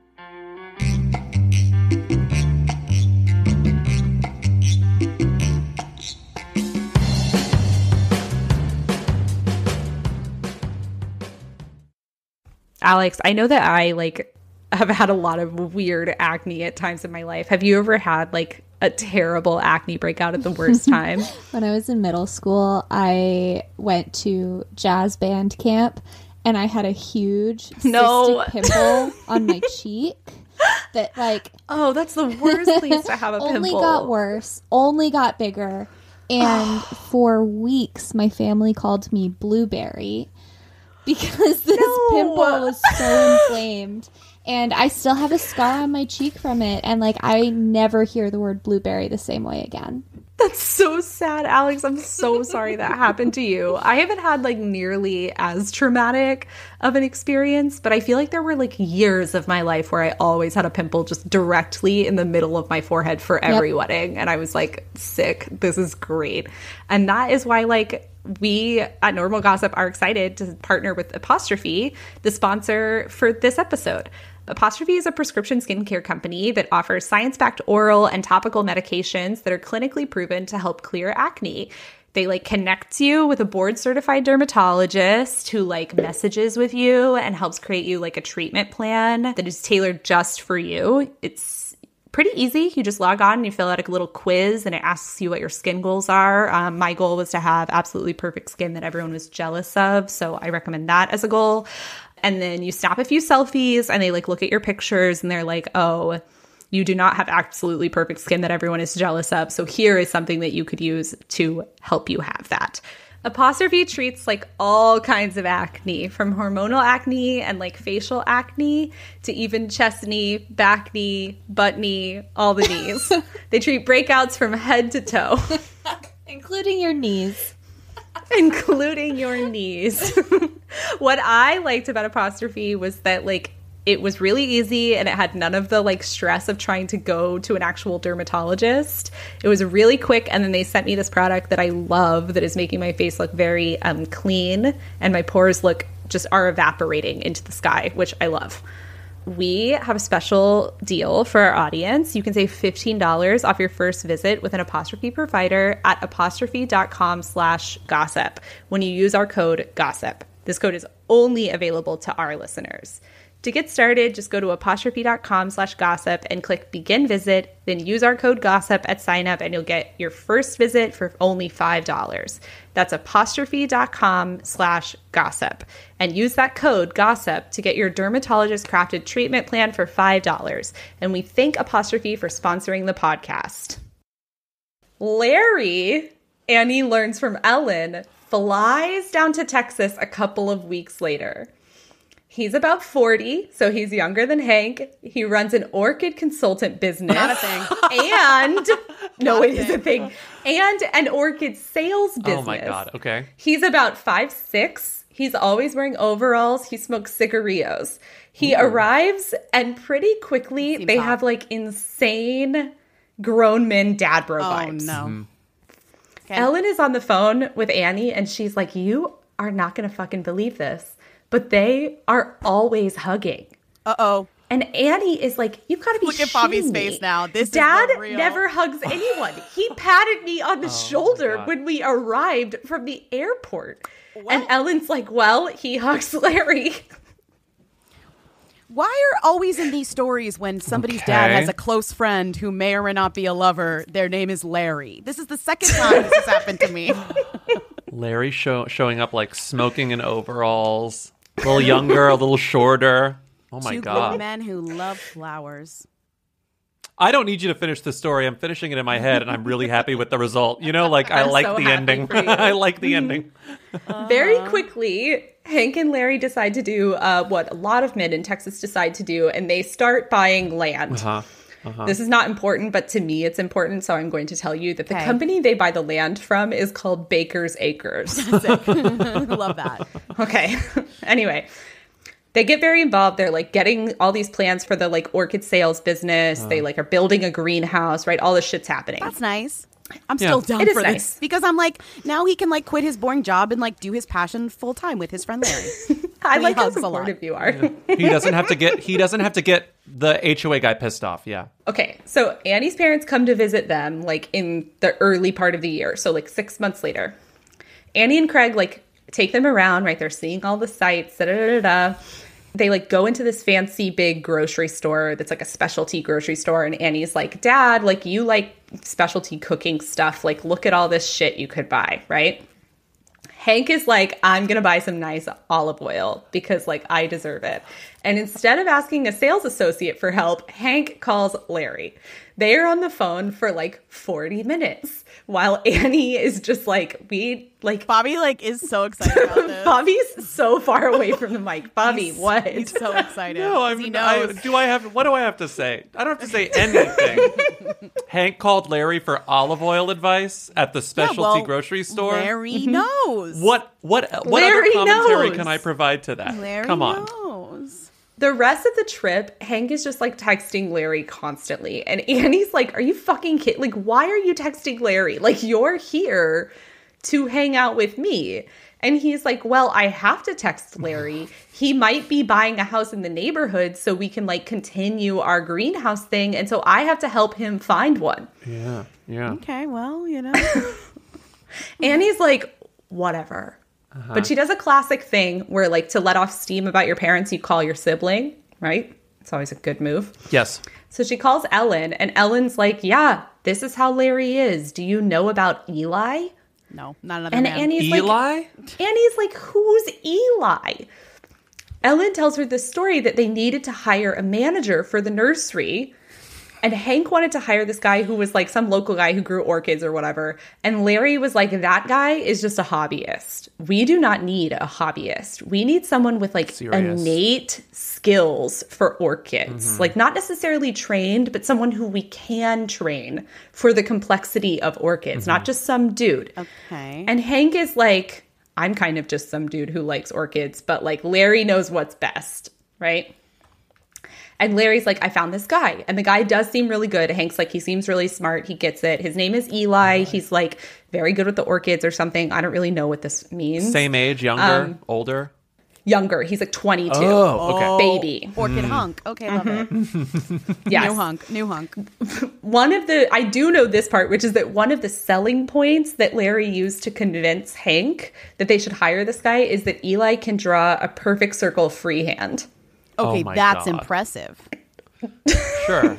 Alex, I know that I like have had a lot of weird acne at times in my life. Have you ever had like a terrible acne breakout at the worst time? When I was in middle school, I went to jazz band camp and I had a huge cystic pimple on my cheek that like... Oh, that's the worst place to have a pimple. Only got worse, only got bigger. And for weeks, my family called me Blueberry because this pimple was so inflamed. And I still have a scar on my cheek from it. And, like, I never hear the word blueberry the same way again. That's so sad, Alex. I'm so sorry that happened to you. I haven't had, like, nearly as traumatic of an experience, but I feel like there were, like, years of my life where I always had a pimple just directly in the middle of my forehead for every wedding. And I was like, sick. This is great. And that is why, like, we at Normal Gossip are excited to partner with Apostrophe, the sponsor for this episode. Apostrophe is a prescription skincare company that offers science-backed oral and topical medications that are clinically proven to help clear acne. They like connect you with a board-certified dermatologist who like messages with you and helps create you like a treatment plan that is tailored just for you. It's pretty easy. You just log on and you fill out a little quiz and it asks you what your skin goals are. My goal was to have absolutely perfect skin that everyone was jealous of. So I recommend that as a goal. And then you snap a few selfies and they like look at your pictures and they're like, oh, you do not have absolutely perfect skin that everyone is jealous of. So here is something that you could use to help you have that. Apostrophe treats like all kinds of acne, from hormonal acne and like facial acne to even chest knee, back knee, butt knee, all the knees. They treat breakouts from head to toe. Including your knees. Including your knees. What I liked about Apostrophe was that like it was really easy and it had none of the like stress of trying to go to an actual dermatologist. It was really quick, and then they sent me this product that I love that is making my face look very clean, and my pores are evaporating into the sky, which I love. We have a special deal for our audience. You can save $15 off your first visit with an Apostrophe provider at apostrophe.com/gossip when you use our code GOSSIP. This code is only available to our listeners. To get started, just go to apostrophe.com/gossip and click begin visit, then use our code GOSSIP at sign up and you'll get your first visit for only $5. That's apostrophe.com/gossip and use that code GOSSIP to get your dermatologist crafted treatment plan for $5. And we thank Apostrophe for sponsoring the podcast. Larry, Annie learns from Ellen, flies down to Texas a couple of weeks later. He's about 40, so he's younger than Hank. He runs an orchid consultant business. Not a thing. And, no, it is a thing. And an orchid sales business. Oh my God, okay. He's about 5'6". He's always wearing overalls. He smokes cigarillos. He arrives, and pretty quickly, they have like insane grown men dad bro vibes. Oh, no. Okay. Ellen is on the phone with Annie, and she's like, you are not going to fucking believe this, but they are always hugging. Uh-oh. And Annie is like, you've got to be Look at Bobby's me. face now. This Dad is the real... never hugs anyone. He patted me on the shoulder God. when we arrived from the airport. What? And Ellen's like, well, he hugs Larry. Why are always in these stories when somebody's dad has a close friend who may or may not be a lover, their name is Larry? This is the second time this has happened to me. Larry showing up like smoking in overalls. A little younger, a little shorter. Oh my Two God. grown men who love flowers. I don't need you to finish the story. I'm finishing it in my head, and I'm really happy with the result. You know, like, I like so the happy ending. for you. I like the ending. Very quickly, Hank and Larry decide to do what a lot of men in Texas decide to do, and they start buying land. This is not important, but to me it's important, so I'm going to tell you that the company they buy the land from is called Baker's Acres. Love that. Okay. Anyway, they get very involved. They're like getting all these plans for the like orchid sales business. They like are building a greenhouse, right? All this shit's happening. That's nice. I'm still down It is for nice. this because I'm like, now he can like quit his boring job and like do his passion full time with his friend Larry. I like how hugs a lot. supportive you are. He doesn't have to get the HOA guy pissed off. Yeah. Okay, so Annie's parents come to visit them like in the early part of the year, so like 6 months later. Annie and Craig like take them around, right? They're seeing all the sights, da-da-da-da. They like go into this fancy big grocery store that's like a specialty grocery store, and Annie's like, Dad, like you like specialty cooking stuff, like look at all this shit you could buy, right? Hank is like, I'm gonna buy some nice olive oil because like I deserve it. And instead of asking a sales associate for help, Hank calls Larry. They are on the phone for like 40 minutes while Annie is just like, Bobby like is so excited about this. Bobby's so far away from the mic. Bobby, what? He's so excited. No, he knows. what do I have to say? I don't have to say anything. Hank called Larry for olive oil advice at the specialty grocery store. Larry knows. What Larry other commentary knows. can I provide to that? Larry Come on. knows. The rest of the trip, Hank is just like texting Larry constantly. And Annie's like, are you fucking kidding? Like, why are you texting Larry? Like, you're here to hang out with me. And he's like, well, I have to text Larry. He might be buying a house in the neighborhood so we can like continue our greenhouse thing. And so I have to help him find one. Yeah. Okay, well, you know. Annie's like, whatever. But she does a classic thing where like to let off steam about your parents, you call your sibling, right? It's always a good move. Yes. So she calls Ellen, and Ellen's like, yeah, this is how Larry is. Do you know about Eli? No, not another And man. Annie's Eli? like, who's Eli? Ellen tells her this story that they needed to hire a manager for the nursery. And Hank wanted to hire this guy who was like some local guy who grew orchids or whatever. And Larry was like, that guy is just a hobbyist. We do not need a hobbyist. We need someone with like innate skills for orchids. Like not necessarily trained, but someone who we can train for the complexity of orchids, not just some dude. Okay. And Hank is like, I'm kind of just some dude who likes orchids, but like Larry knows what's best, right? And Larry's like, I found this guy. And the guy does seem really good. Hank's like, he seems really smart. He gets it. His name is Eli. He's like very good with the orchids or something. I don't really know what this means. Same age, younger, older? Younger. He's like 22. Oh, okay. Baby. Orchid hunk. Okay, love it. Yes. New hunk. I do know this part, which is that one of the selling points that Larry used to convince Hank that they should hire this guy is that Eli can draw a perfect circle freehand. Okay, Oh my that's God. impressive. Sure.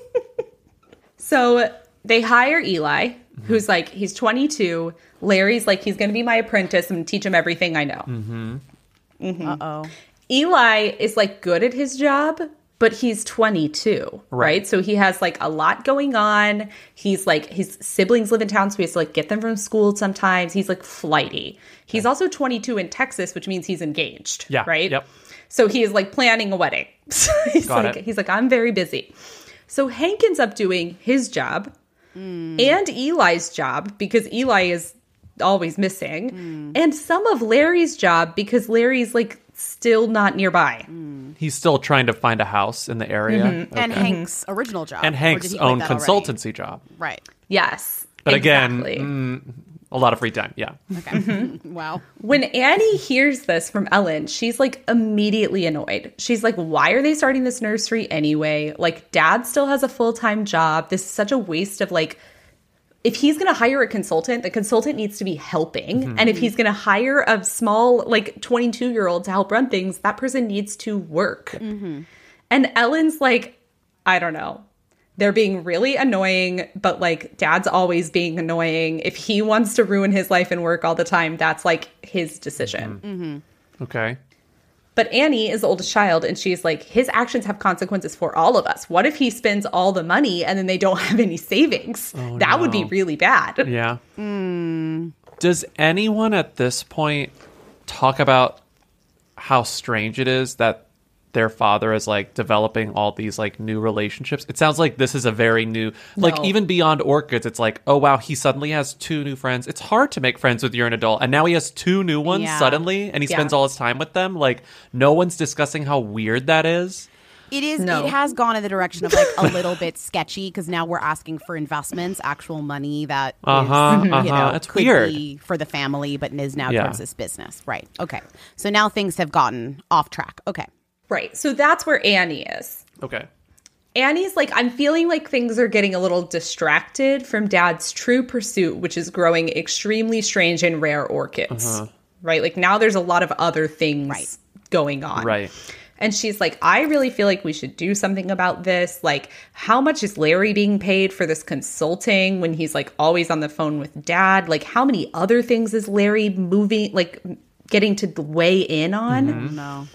So they hire Eli, who's like, he's 22. Larry's like, he's going to be my apprentice and teach him everything I know. Uh-oh. Eli is like good at his job, but he's 22, right? So he has like a lot going on. He's like, his siblings live in town, so he has to like get them from school sometimes. He's like flighty. He's also 22 in Texas, which means he's engaged, Yeah. right? Yep. So he is like planning a wedding. He's like, I'm very busy. So Hank ends up doing his job and Eli's job because Eli is always missing, and some of Larry's job because Larry's like still not nearby. He's still trying to find a house in the area. Okay. And Hank's original job. And Or Hank's did he quit own that already? consultancy job. Right. Yes. But exactly. again, a lot of free time. Yeah. Okay. Wow. When Annie hears this from Ellen, she's like immediately annoyed. She's like, why are they starting this nursery anyway? Like, Dad still has a full-time job. This is such a waste of like, if he's going to hire a consultant, the consultant needs to be helping. And if he's going to hire a small, like 22-year-old to help run things, that person needs to work. And Ellen's like, I don't know. They're being really annoying, but like Dad's always being annoying. If he wants to ruin his life and work all the time, that's like his decision. Okay. But Annie is the oldest child, and she's like, his actions have consequences for all of us. What if he spends all the money and then they don't have any savings? That would be really bad. Yeah. Does anyone at this point talk about how strange it is that their father is like developing all these like new relationships? It sounds like this is a very new, like even beyond orchids, it's like, oh wow, he suddenly has 2 new friends. It's hard to make friends with you're an adult, and now he has 2 new ones suddenly, and he spends all his time with them. Like no one's discussing how weird that is. It is. No. It has gone in the direction of like a little bit sketchy, because now we're asking for investments, actual money that it's could weird be for the family, but is now towards this business. Right. Okay. So now things have gotten off track. Okay. Right. So that's where Annie is. Okay. Annie's like, I'm feeling like things are getting a little distracted from Dad's true pursuit, which is growing extremely strange and rare orchids. Right? Like now there's a lot of other things going on. Right. And she's like, I really feel like we should do something about this. Like, how much is Larry being paid for this consulting when he's like always on the phone with Dad? Like, how many other things is Larry getting to weigh in on? No.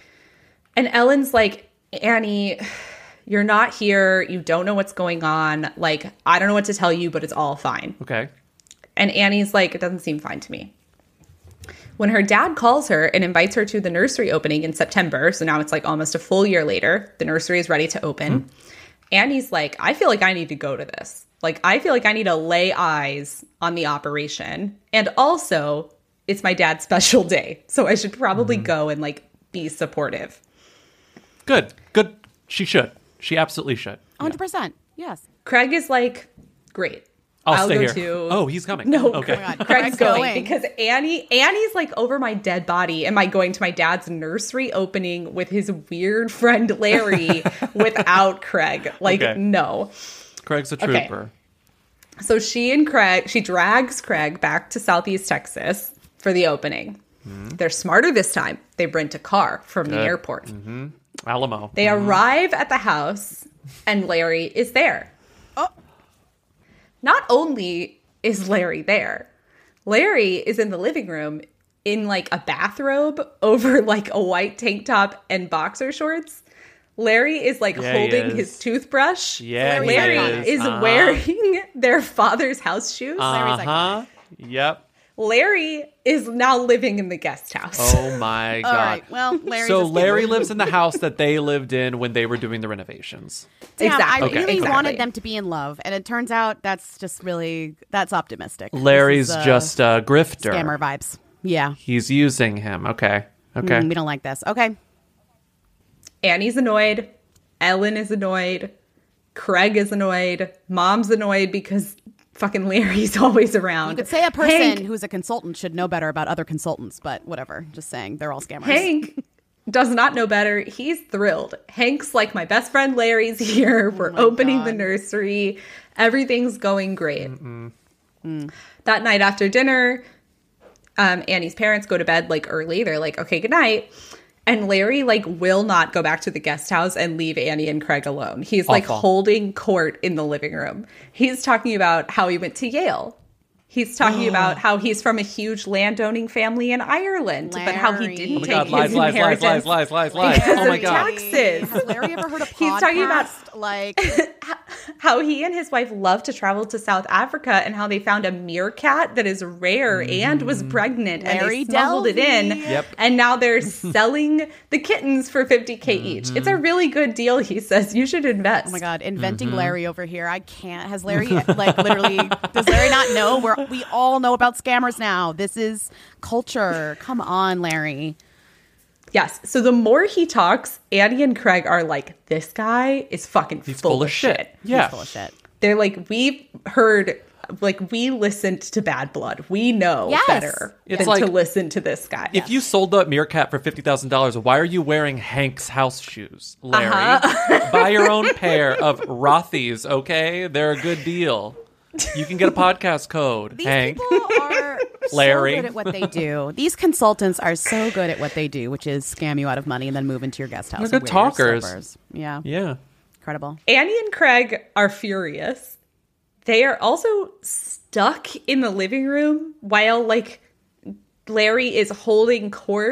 And Ellen's like, Annie, you're not here. You don't know what's going on. Like, I don't know what to tell you, but it's all fine. Okay. And Annie's like, it doesn't seem fine to me. When her dad calls her and invites her to the nursery opening in September, so now it's like almost a full year later, the nursery is ready to open. Annie's like, I feel like I need to go to this. Like, I feel like I need to lay eyes on the operation. And also, it's my dad's special day. So I should probably go and like be supportive. Good. She should. She absolutely should. 100%. Yes. Craig is like, great. I'll stay go here. Oh, he's coming. No, okay. Oh my God. Craig's going because Annie's like, over my dead body. Am I going to my dad's nursery opening with his weird friend Larry without Craig? Like, no. Craig's a trooper. Okay. So she drags Craig back to Southeast Texas for the opening. They're smarter this time. They rent a car from the airport. Alamo. They arrive at the house and Larry is there. Not only is Larry there, Larry is in the living room in like a bathrobe over like a white tank top and boxer shorts. Larry is like holding his toothbrush. Yeah, Larry is wearing their father's house shoes. Larry's like, Yep. Larry is now living in the guest house. Oh my God. all right. Well, Larry's So a Larry lives in the house that they lived in when they were doing the renovations. Damn, Exactly. I really Exactly. wanted them to be in love, and it turns out that's optimistic. Larry's This is, just a grifter. scammer vibes. Yeah. He's using him. Okay. We don't like this. Okay. Annie's annoyed. Ellen is annoyed. Craig is annoyed. Mom's annoyed because fucking Larry's always around. You could say a person Hank, who's a consultant should know better about other consultants, but whatever. Just saying, they're all scammers. Hank does not know better. He's thrilled. Hank's like, my best friend Larry's here. We're opening the nursery. Everything's going great. That night after dinner, Annie's parents go to bed like early. They're like, okay, good night. And Larry like will not go back to the guest house and leave Annie and Craig alone. He's like holding court in the living room. He's talking about how he went to Yale. He's talking about how he's from a huge landowning family in Ireland, but how he didn't take his inheritance lies. because Oh my of God. taxes. Has Larry ever heard a podcast? He's talking about like how he and his wife love to travel to South Africa and how they found a meerkat that is rare and was pregnant and Larry they smuggled it in. Yep. And now they're selling the kittens for $50K each. It's a really good deal, he says. You should invest. oh my God, inventing Larry over here. I can't. Has Larry like literally? Does Larry not know? We all know about scammers now. This is culture. Come on, Larry. Yes. So the more he talks, Annie and Craig are like, this guy is fucking full of shit. Yeah. He's full of shit. They're like, we've heard, like, we listened to Bad Blood. We know better It's than like, to listen to this guy. If you sold the meerkat for $50,000, why are you wearing Hank's house shoes, Larry? Buy your own pair of Rothy's, okay? They're a good deal. You can get a podcast code, These Hank. people are Larry. so good at what they do. These consultants are so good at what they do, which is scam you out of money and then move into your guest house. They're good and wear your talkers. slippers. Yeah. Yeah. Incredible. Annie and Craig are furious. They are also stuck in the living room while, like, Larry is holding court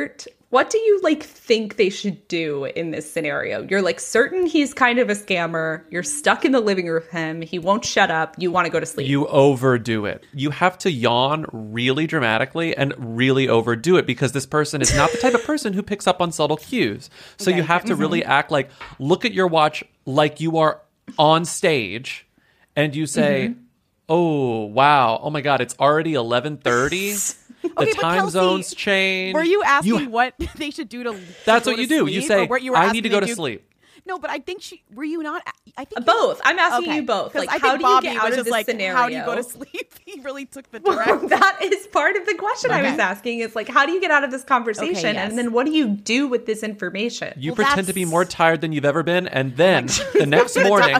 What do you like think they should do in this scenario? You're like certain he's kind of a scammer. You're stuck in the living room with him. He won't shut up. You want to go to sleep. You overdo it. You have to yawn really dramatically and really overdo it because this person is not the type of person who picks up on subtle cues. So you have to really act like, look at your watch like you are on stage and you say, oh, wow. Oh, my God. It's already 11:30. The time Kelsey, zones change. Were you asking what they should do to That's go what you to do. sleep, You say, I need to go to do... sleep. No, but I think were you not? I think both. I'm asking you both. Like, how do you get out of this scenario? How do you go to sleep? He really took the direct. That is part of the question I was asking. Is like, how do you get out of this conversation? And then what do you do with this information? You pretend to be more tired than you've ever been, and then the next morning,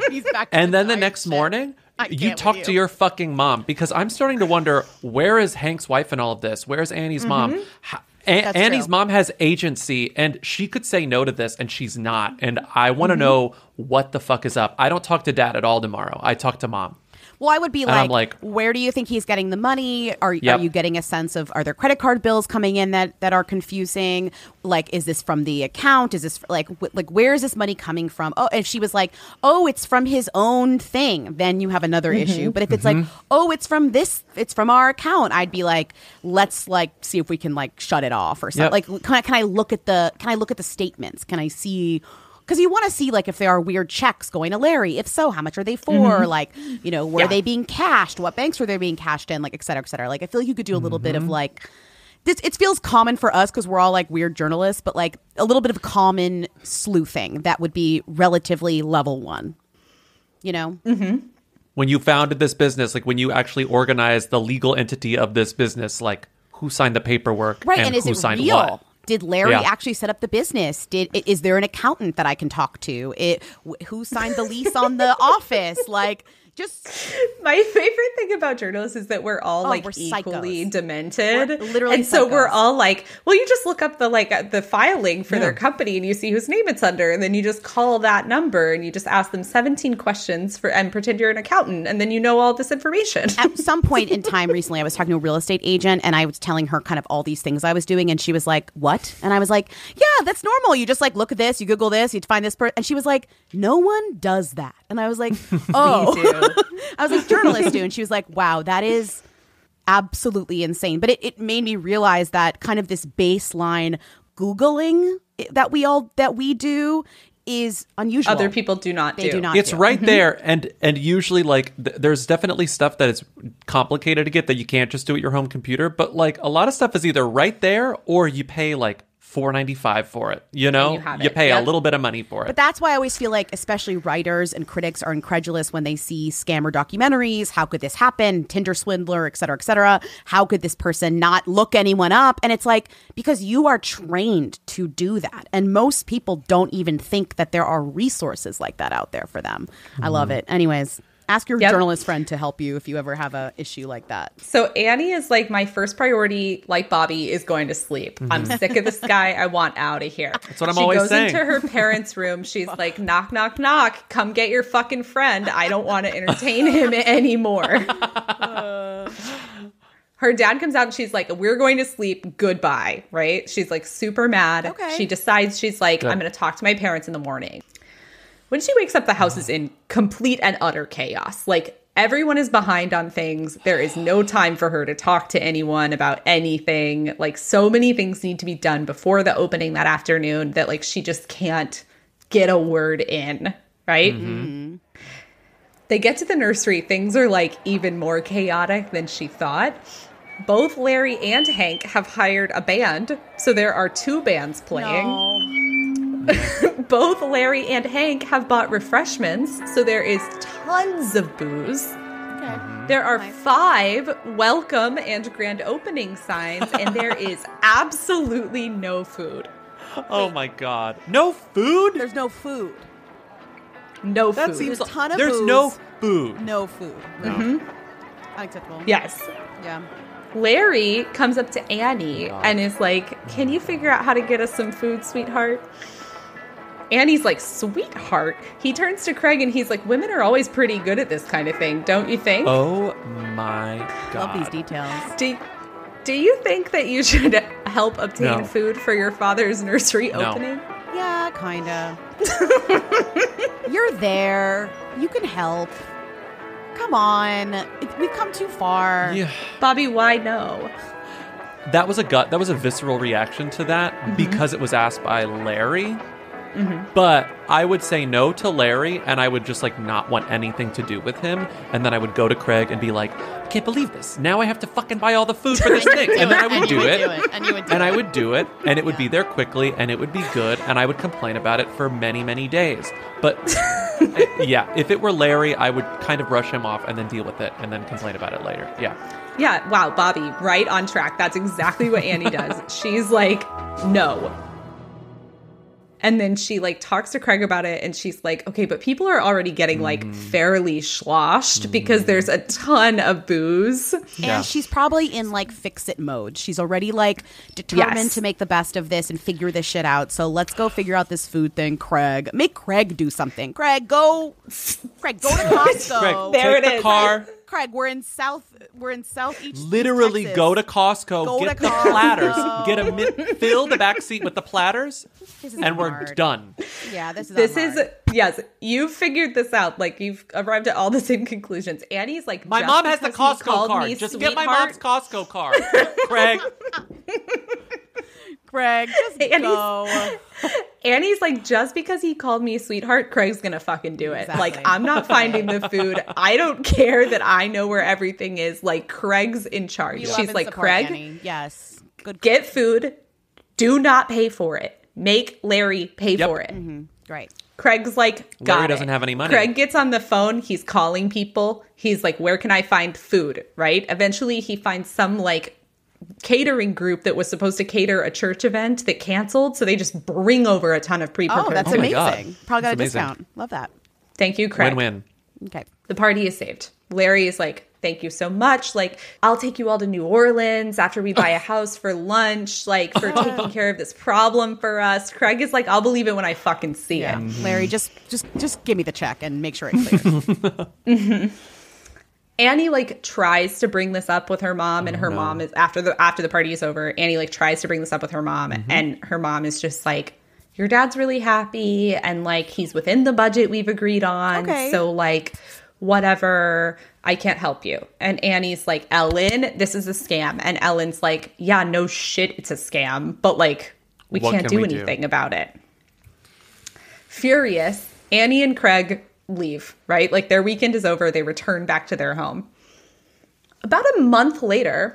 you talk to your fucking mom, because I'm starting to wonder, where is Hank's wife in all of this? Where is Annie's mom? Annie's mom has agency, and she could say no to this, and she's not. And I want to know what the fuck is up. I don't talk to dad at all tomorrow. I talk to mom. Well, I would be like, where do you think he's getting the money? Are you getting a sense of, are there credit card bills coming in that are confusing? Like, is this from the account? Is this like where is this money coming from? Oh, and she was like, oh, it's from his own thing. Then you have another issue. But if it's like, oh, it's from our account, I'd be like, let's like see if we can like shut it off or something. Like, can I look at the statements? Can I see? Because you want to see, like, if there are weird checks going to Larry. If so, how much are they for? Like, you know, were they being cashed? What banks were they being cashed in? Like, et cetera, et cetera. Like, I feel like you could do a little bit of, like, this. It feels common for us because we're all, like, weird journalists. But, like, a little bit of common sleuthing that would be relatively level one, you know? When you founded this business, like, when you actually organized the legal entity of this business, like, who signed the paperwork and is who it signed real? what? Did Larry actually set up the business? Is there an accountant that I can talk to? Who signed the lease on the office? Like, just my favorite thing about journalists is that we're all we're equally demented. We're literally and so we're all like, well, you just look up the filing for their company and you see whose name it's under, and then you just call that number and you just ask them 17 questions and pretend you're an accountant, and then you know all this information. At some point in time recently, I was talking to a real estate agent and I was telling her kind of all these things I was doing, and she was like, what? And I was like, yeah, that's normal. You just like look at this, you Google this, you find this person. And she was like, no one does that. And I was like, oh. Me too. I was like, journalists do. And she was like, wow, that is absolutely insane. But it made me realize that kind of this baseline Googling that we do is unusual. Other people do not do. It's right there. And usually, like, there's definitely stuff that is complicated to get that you can't just do at your home computer. But, like, a lot of stuff is either right there or you pay, like, $4.95 for it. You know, you pay a little bit of money for it. But that's why I always feel like, especially writers and critics are incredulous when they see scammer documentaries. How could this happen? Tinder swindler, et cetera, et cetera. How could this person not look anyone up? And it's like, because you are trained to do that. And most people don't even think that there are resources like that out there for them. I love it. Anyways. Ask your journalist friend to help you if you ever have a issue like that. So Annie is like, my first priority, like Bobby, is going to sleep. I'm sick of this guy. I want out of here. That's what I'm always saying. She goes into her parents' room. She's like, knock, knock, knock. Come get your fucking friend. I don't want to entertain him anymore. Her dad comes out and she's like, we're going to sleep. Goodbye. Right? She's like super mad. Okay. She decides, she's like, I'm going to talk to my parents in the morning. When she wakes up, the house is in complete and utter chaos. Like, everyone is behind on things. There is no time for her to talk to anyone about anything. Like, so many things need to be done before the opening that afternoon that, like, she just can't get a word in, right? They get to the nursery. Things are, like, even more chaotic than she thought. Both Larry and Hank have hired a band, so there are two bands playing. No. Both Larry and Hank have bought refreshments, so there is tons of booze. Okay. There are 5 welcome and grand opening signs, and there is absolutely no food. Oh my God. No food? There's no food. No that food. Seems There's a ton of There's booze. no food. No food. No. Unacceptable. Yes. Yeah. Larry comes up to Annie and is like, can you figure out how to get us some food, sweetheart? Annie's like, sweetheart? He turns to Craig and he's like, women are always pretty good at this kind of thing, don't you think? Oh my God. Love these details. Do you think that you should help obtain No. food for your father's nursery No. opening? Yeah, kind of. You're there. You can help. Come on. We've come too far. Yeah. Bobby, why no? That was a visceral reaction to that because it was asked by Larry. But I would say no to Larry, and I would just like not want anything to do with him. And then I would go to Craig and be like, I can't believe this. Now I have to fucking buy all the food for this thing. And then I would do it. And you would do And it. I would do it, and it would be there quickly, and it would be good, and I would complain about it for many, many days. But yeah, if it were Larry, I would kind of brush him off and then deal with it and then complain about it later. Yeah. Yeah, wow, Bobby, right on track. That's exactly what Annie does. She's like, no. And then she like talks to Craig about it, and she's like, okay, but people are already getting like fairly sloshed because there's a ton of booze. Yeah. And she's probably in like fix-it mode. She's already like determined Yes. to make the best of this and figure this shit out. So let's go figure out this food thing, Craig. Make Craig do something. Craig, go to Costco. Craig, There take it the is. car. Craig, we're in southeast. Literally Texas. go to Costco, Go get to the Costco. platters, fill the back seat with the platters, This is and we're hard. done. Yeah, this is This hard. is, yes, you've figured this out. Like, you've arrived at all the same conclusions. Annie's like, My just mom has the because he Costco called card. me Just get my sweetheart- mom's Costco card. Craig. Craig, just Annie's- go. Annie's like, just because he called me sweetheart, Craig's gonna fucking do it. Exactly. Like, I'm not finding the food. I don't care that I know where everything is. Like, Craig's in charge. We love She's and like, support Craig, Annie. Yes. Good. get food. Do not pay for it. Make Larry pay Yep. for it. Great. Craig's like, got Larry it. doesn't have any money. Craig gets on the phone. He's calling people. He's like, where can I find food? Right? Eventually, he finds some like catering group that was supposed to cater a church event that canceled. So they just bring over a ton of pre-prepared Oh, that's Oh my food. God. amazing. Probably got a That's amazing. discount. Love that. Thank you, Craig. Win-win. Okay. The party is saved. Larry is like, thank you so much. Like, I'll take you all to New Orleans after we buy a house for lunch, like for taking care of this problem for us. Craig is like, I'll believe it when I fucking see Yeah. it. Larry, just give me the check and make sure it clears. Annie like tries to bring this up with her mom, and her mom is after the party is over. Annie like tries to bring this up with her mom, and her mom is just like, your dad's really happy, and like he's within the budget we've agreed on. Okay. So like, whatever, I can't help you. And Annie's like, Ellen, this is a scam. And Ellen's like, yeah, no shit, it's a scam, but like we What can't can do we do? anything about it. Furious, Annie and Craig leave, right? Like their weekend is over. They return back to their home. About a month later,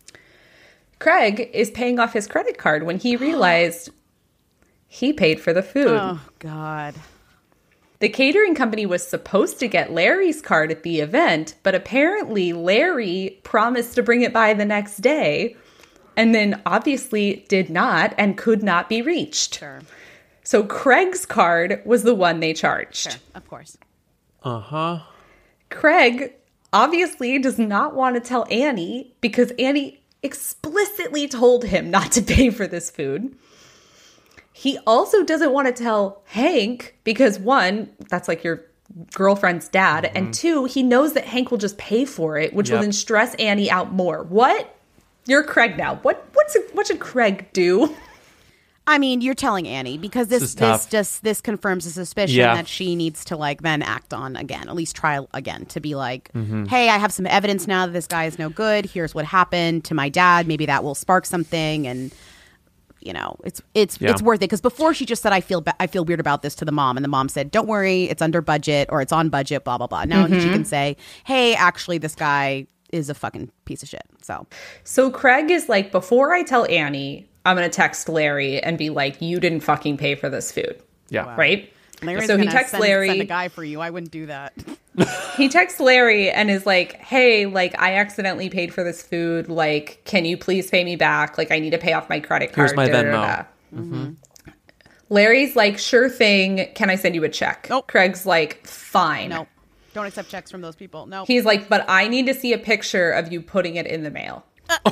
Craig is paying off his credit card when he realized he paid for the food. Oh, God. The catering company was supposed to get Larry's card at the event, but apparently Larry promised to bring it by the next day and then obviously did not and could not be reached. Sure. So Craig's card was the one they charged. Sure. Of course. Uh-huh. Craig obviously does not want to tell Annie because Annie explicitly told him not to pay for this food. He also doesn't want to tell Hank because one, that's like your girlfriend's dad. And two, he knows that Hank will just pay for it, which will Yep. then stress Annie out more. What? You're Craig now. What should Craig do? I mean, you're telling Annie because is tough. this confirms a suspicion Yeah. that she needs to like then act on again, at least try again to be like, hey, I have some evidence now that this guy is no good. Here's what happened to my dad. Maybe that will spark something, and you know, it's worth it. Because before she just said, I feel weird about this to the mom, and the mom said, don't worry, it's under budget or it's on budget, blah blah blah. Now she can say, hey, actually, this guy is a fucking piece of shit. So Craig is like, before I tell Annie, I'm going to text Larry and be like, you didn't fucking pay for this food. Yeah. Right? Larry's So he gonna texts send Larry. a guy for you. I wouldn't do that. He texts Larry and is like, hey, like, I accidentally paid for this food. Like, can you please pay me back? Like, I need to pay off my credit card. Here's my da, da, Venmo. da, da. Larry's like, sure thing. Can I send you a check? Nope. Craig's like, fine. No, don't accept checks from those people. No, He's like, but I need to see a picture of you putting it in the mail.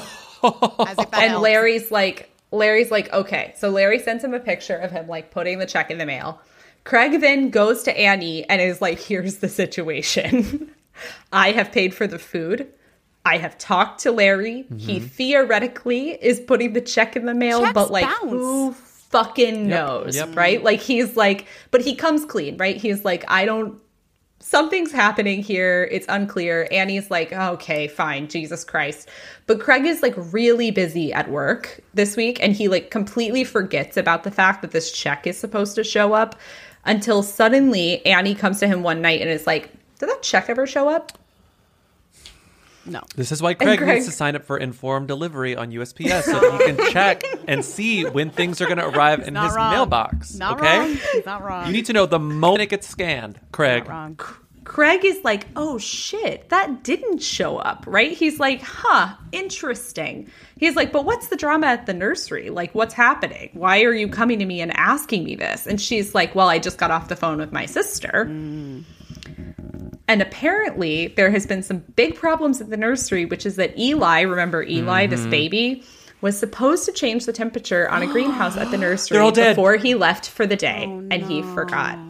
as if that And helps. Larry's like, okay. So Larry sends him a picture of him like putting the check in the mail. Craig then goes to Annie and is like, here's the situation. I have paid for the food. I have talked to Larry. He theoretically is putting the check in the mail, Checks but like bounce. who fucking knows, right? Like he's like, but he comes clean, right? He's like, something's happening here. It's unclear. Annie's like, okay, fine. Jesus Christ. But Craig is like really busy at work this week. And he like completely forgets about the fact that this check is supposed to show up until suddenly Annie comes to him one night and is like, did that check ever show up? No. This is why Craig needs to sign up for informed delivery on USPS so he can check and see when things are going to arrive in his mailbox. Not okay? wrong. He's not wrong. You need to know the moment it gets scanned, Craig. Not wrong. Craig is like, oh shit, that didn't show up, right? He's like, interesting. He's like, but what's the drama at the nursery? Like, what's happening? Why are you coming to me and asking me this? And she's like, well, I just got off the phone with my sister. And apparently there has been some big problems at the nursery, which is that Eli, remember Eli, this baby, was supposed to change the temperature on a greenhouse at the nursery before he left for the day. And he forgot.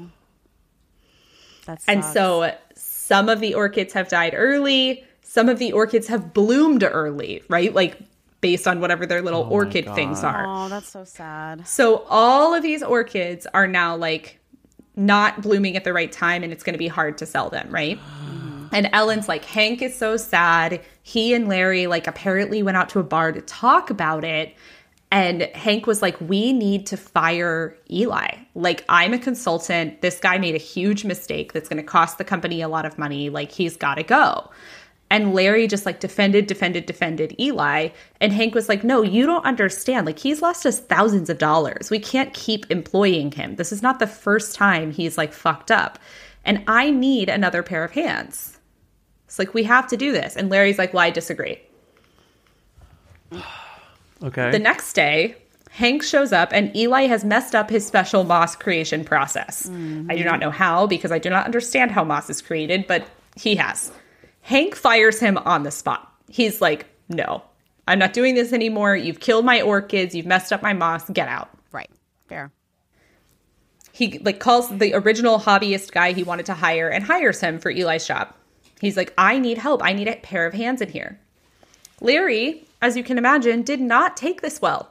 And so some of the orchids have died early. Some of the orchids have bloomed early, right? Like based on whatever their little orchid things are. Oh, that's so sad. So all of these orchids are now like not blooming at the right time, and it's going to be hard to sell them, right? And Ellen's like, Hank is so sad. He and Larry like apparently went out to a bar to talk about it. And Hank was like, we need to fire Eli. Like, I'm a consultant. This guy made a huge mistake that's going to cost the company a lot of money. Like, he's got to go. And Larry just like defended Eli. And Hank was like, no, you don't understand. Like, he's lost us thousands of dollars. We can't keep employing him. This is not the first time he's like fucked up. And I need another pair of hands. It's like, we have to do this. And Larry's like, well, I disagree. Okay. The next day, Hank shows up and Eli has messed up his special moss creation process. I do not know how because I do not understand how moss is created, but he has. Hank fires him on the spot. He's like, no, I'm not doing this anymore. You've killed my orchids. You've messed up my moss. Get out. Right. Fair. He like calls the original hobbyist guy he wanted to hire and hires him for Eli's job. He's like, I need help. I need a pair of hands in here. Larry, as you can imagine, did not take this well.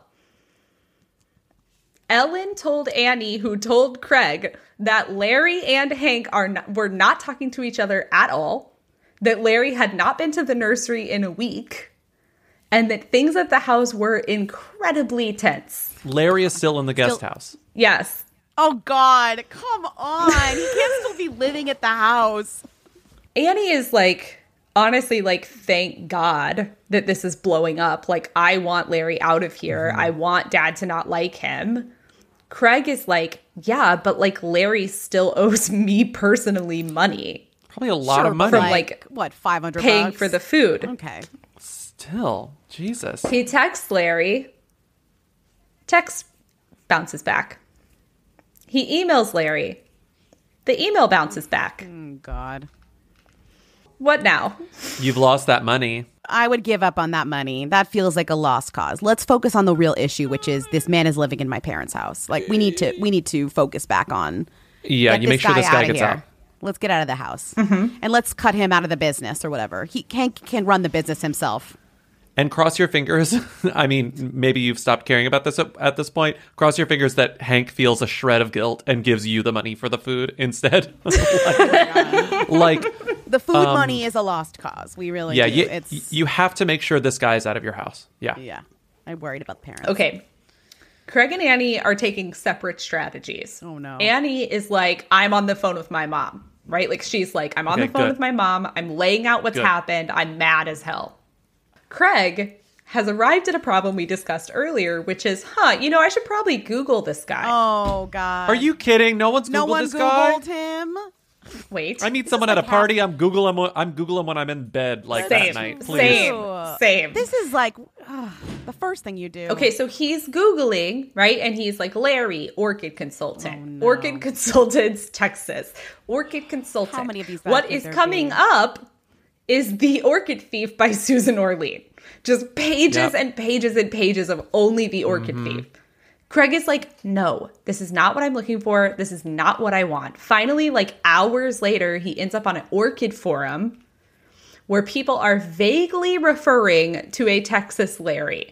Ellen told Annie, who told Craig, that Larry and Hank were not talking to each other at all, that Larry had not been to the nursery in a week, and that things at the house were incredibly tense. Larry is still in the guest house. Yes. Oh, God. Come on. He can't still be living at the house. Annie is like, honestly, like, thank God that this is blowing up. Like, I want Larry out of here. I want Dad to not like him. Craig is like, yeah, but like Larry still owes me personally money. Probably a lot of money. From like what, $500 paying for the food. Okay. Still, Jesus. He texts Larry. Text bounces back. He emails Larry. The email bounces back. Oh, God. What now? You've lost that money. I would give up on that money. That feels like a lost cause. Let's focus on the real issue, which is this man is living in my parents' house. Like, we need to focus back on. Yeah, you make sure this guy gets out. Let's get out of the house. And let's cut him out of the business or whatever. Hank can run the business himself. And cross your fingers. I mean, maybe you've stopped caring about this at this point. Cross your fingers that Hank feels a shred of guilt and gives you the money for the food instead. like the food money is a lost cause. We really do. You have to make sure this guy's out of your house. Yeah. Yeah. I'm worried about the parents. Okay. Craig and Annie are taking separate strategies. Oh, no. Annie is like, I'm on the phone with my mom, right? Like, she's like, I'm on the phone with my mom. I'm laying out what's happened. I'm mad as hell. Craig has arrived at a problem we discussed earlier, which is, I should probably Google this guy. Oh, God. Are you kidding? No one's Googled this guy? No one Googled him? Wait. I meet someone at a party, I'm Googling when I'm in bed, like that night. Please. Same. This is like the first thing you do. Okay, so he's Googling, right? And he's like, Larry, orchid consultant. Oh, no. Orchid consultants, Texas. Orchid consultant. How many of these What is coming up is The Orchid Thief by Susan Orlean. Just pages and pages and pages of only The Orchid Thief. Craig is like, no, this is not what I'm looking for. This is not what I want. Finally, like hours later, he ends up on an orchid forum where people are vaguely referring to a Texas Larry.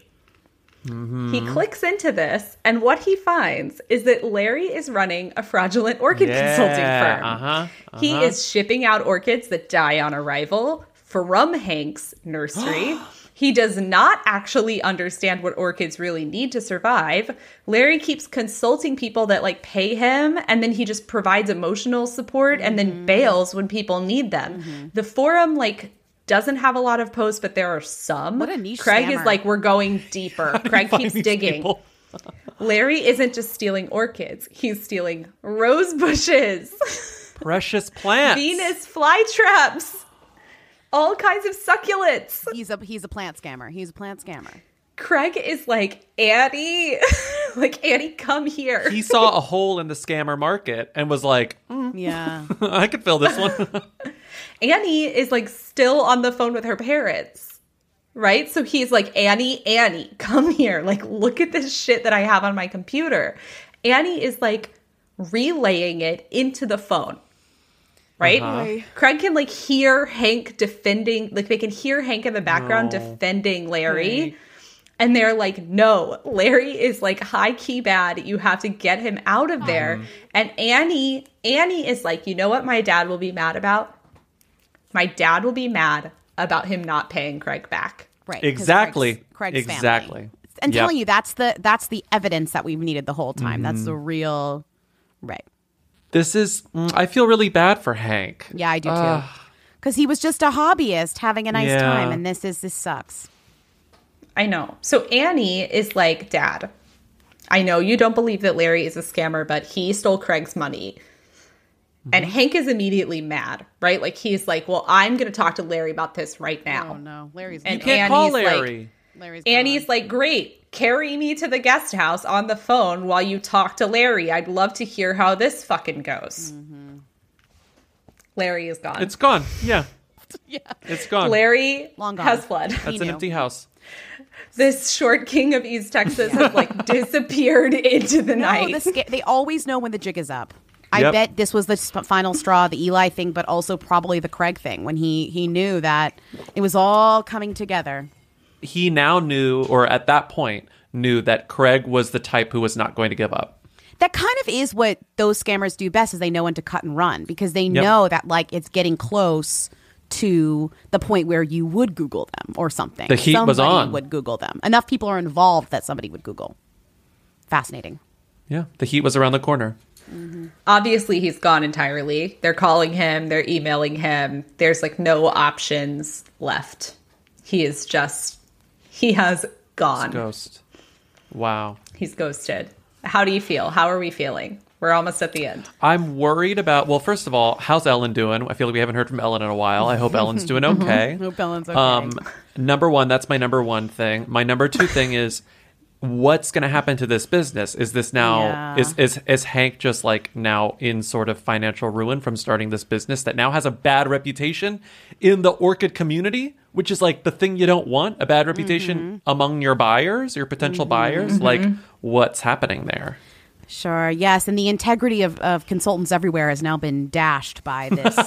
He clicks into this, and what he finds is that Larry is running a fraudulent orchid consulting firm. He is shipping out orchids that die on arrival from Hank's nursery. He does not actually understand what orchids really need to survive. Larry keeps consulting people that like pay him, and then he just provides emotional support and then bails when people need them. The forum like doesn't have a lot of posts, but there are some. What a niche Craig scammer. is like, we're going deeper. Craig keeps digging. Larry isn't just stealing orchids. He's stealing rose bushes, Precious plants. Venus flytraps, all kinds of succulents. He's a plant scammer. He's a plant scammer. Craig is like, Annie, like, Annie, come here. He saw a hole in the scammer market and was like, Yeah. I could fill this one. Annie is like still on the phone with her parents, right? So he's like, Annie, come here. Like, look at this shit that I have on my computer. Annie is like relaying it into the phone, right? Craig can like hear Hank defending, like they can hear Hank in the background defending Larry. And they're like, no, Larry is like high key bad. You have to get him out of there. And Annie is like, you know what my dad will be mad about? My dad will be mad about him not paying Craig back. Right. 'cause Exactly. Craig's Exactly. family. And telling you that's the evidence that we've needed the whole time. That's the real right. This is, I feel really bad for Hank. Yeah, I do too. Because he was just a hobbyist having a nice time, and this sucks. I know. So Annie is like, Dad, I know you don't believe that Larry is a scammer, but he stole Craig's money. And Hank is immediately mad, right? Like, he's like, well, I'm going to talk to Larry about this right now. Oh, no. Larry's And You can't call Larry. Annie's like, great, carry me to the guest house on the phone while you talk to Larry. I'd love to hear how this fucking goes. Larry is gone. It's gone. Yeah. It's gone. Larry Long gone. has fled. That's an empty house. This short king of East Texas has like disappeared into the night. They always know when the jig is up. I Yep. bet this was the final straw, the Eli thing, but also probably the Craig thing when he knew that it was all coming together. He now knew, or at that point, knew that Craig was the type who was not going to give up. That kind of is what those scammers do best, is they know when to cut and run, because they know that like it's getting close to the point where you would Google them or something. The heat was Somebody on. would Google them. Enough people are involved that somebody would Google. Fascinating. Yeah. The heat was around the corner. Obviously, he's gone entirely. They're calling him. They're emailing him. There's like no options left. He has gone. Ghost. Wow. He's ghosted. How do you feel? How are we feeling? We're almost at the end. I'm worried about, well, first of all, how's Ellen doing? I feel like we haven't heard from Ellen in a while. I hope Ellen's doing okay. Hope Ellen's okay. Number one, that's my number one thing. My number two thing is, what's going to happen to this business? Is this now, is Hank just like now in sort of financial ruin from starting this business that now has a bad reputation in the orchid community, which is like the thing you don't want, a bad reputation among your buyers, your potential buyers? Like, what's happening there? Sure. Yes, and the integrity of consultants everywhere has now been dashed by this,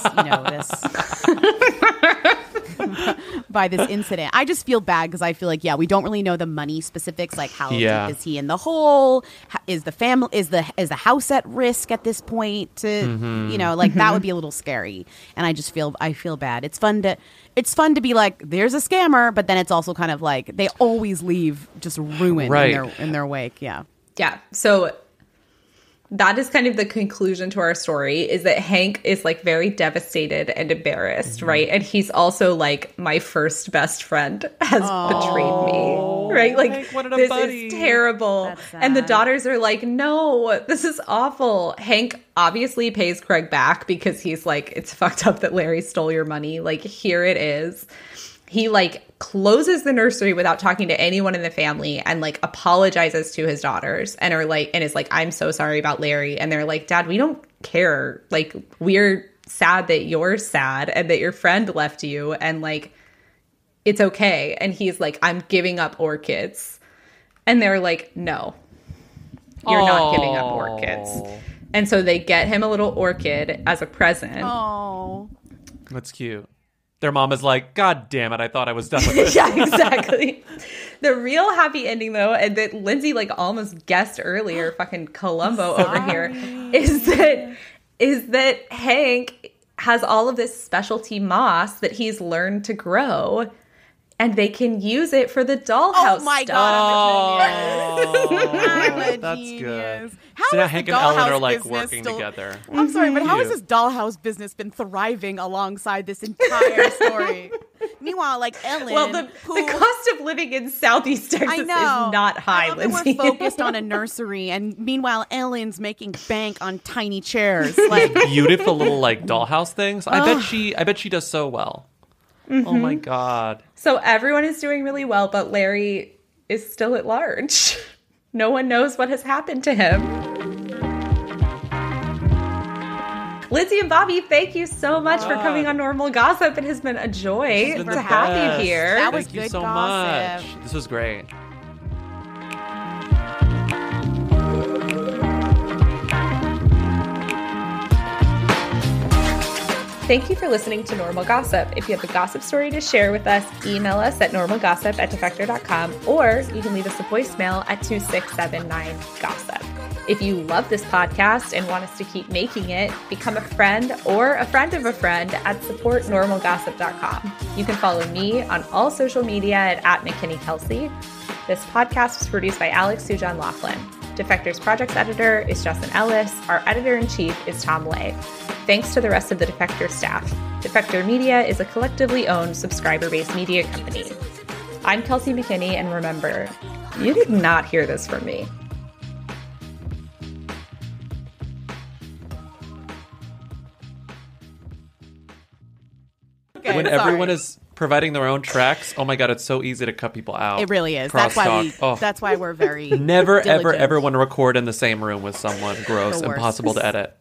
by this incident. I just feel bad because I feel like, we don't really know the money specifics, like how deep is he in the hole? Is the family is the house at risk at this point? That would be a little scary. And I feel bad. It's fun to be like, there's a scammer, but then it's also kind of like they always leave just ruin in their wake. Yeah. Yeah. So that is kind of the conclusion to our story, is that Hank is like very devastated and embarrassed, right? And he's also like, my first best friend has betrayed me, right? Like, Hank wanted a this buddy. is terrible. That's sad. And the daughters are like, no, this is awful. Hank obviously pays Craig back because he's like, it's fucked up that Larry stole your money. Like, here it is. He like closes the nursery without talking to anyone in the family and like apologizes to his daughters and is like, I'm so sorry about Larry. And they're like, Dad, we don't care. Like, we're sad that you're sad and that your friend left you, and like, it's okay. And he's like, I'm giving up orchids. And they're like, no, you're not giving up orchids. And so they get him a little orchid as a present. Oh. That's cute. their mom is like, God damn it, I thought I was done with this. Yeah, exactly. The real happy ending, though, and that Lindsey like almost guessed earlier, fucking Columbo over here, is that Hank has all of this specialty moss that he's learned to grow, and they can use it for the dollhouse. Oh my stuff. God! I'm a That's genius. good. How So now is Hank the and Ellen dollhouse are like business working still- together. I'm sorry, but how has Cute. this dollhouse business been thriving alongside this entire story? Meanwhile, like Ellen, Well, the cost of living in Southeast Texas is not high, I love that Lindsey. we're focused on a nursery, and meanwhile, Ellen's making bank on tiny chairs. Like, Beautiful little like dollhouse things. I bet she does so well. Oh my God. So everyone is doing really well, but Larry is still at large. No one knows what has happened to him. Lindsey and Bobby, thank you so much for coming on Normal Gossip. It has been a joy Been to the have best. you here. That was Thank you good so gossip. much. This was great. Thank you for listening to Normal Gossip. If you have a gossip story to share with us, email us at normalgossip@defector.com, or you can leave us a voicemail at 2679-GOSSIP. If you love this podcast and want us to keep making it, become a friend or a friend of a friend at supportnormalgossip.com. You can follow me on all social media at McKinney This podcast was produced by Alex Sujong Laughlin. Defector's project editor is Justin Ellis. Our editor-in-chief is Tom Lay. Thanks to the rest of the Defector staff. Defector Media is a collectively owned, subscriber-based media company. I'm Kelsey McKinney, and remember, you did not hear this from me. okay, When sorry. everyone is providing their own tracks, oh my God, it's so easy to cut people out. It really is. That's why we. Crosstalk. Oh. That's why we're very Never, ever, diligent. ever want to record in the same room with someone. Gross. The worst. Impossible to edit.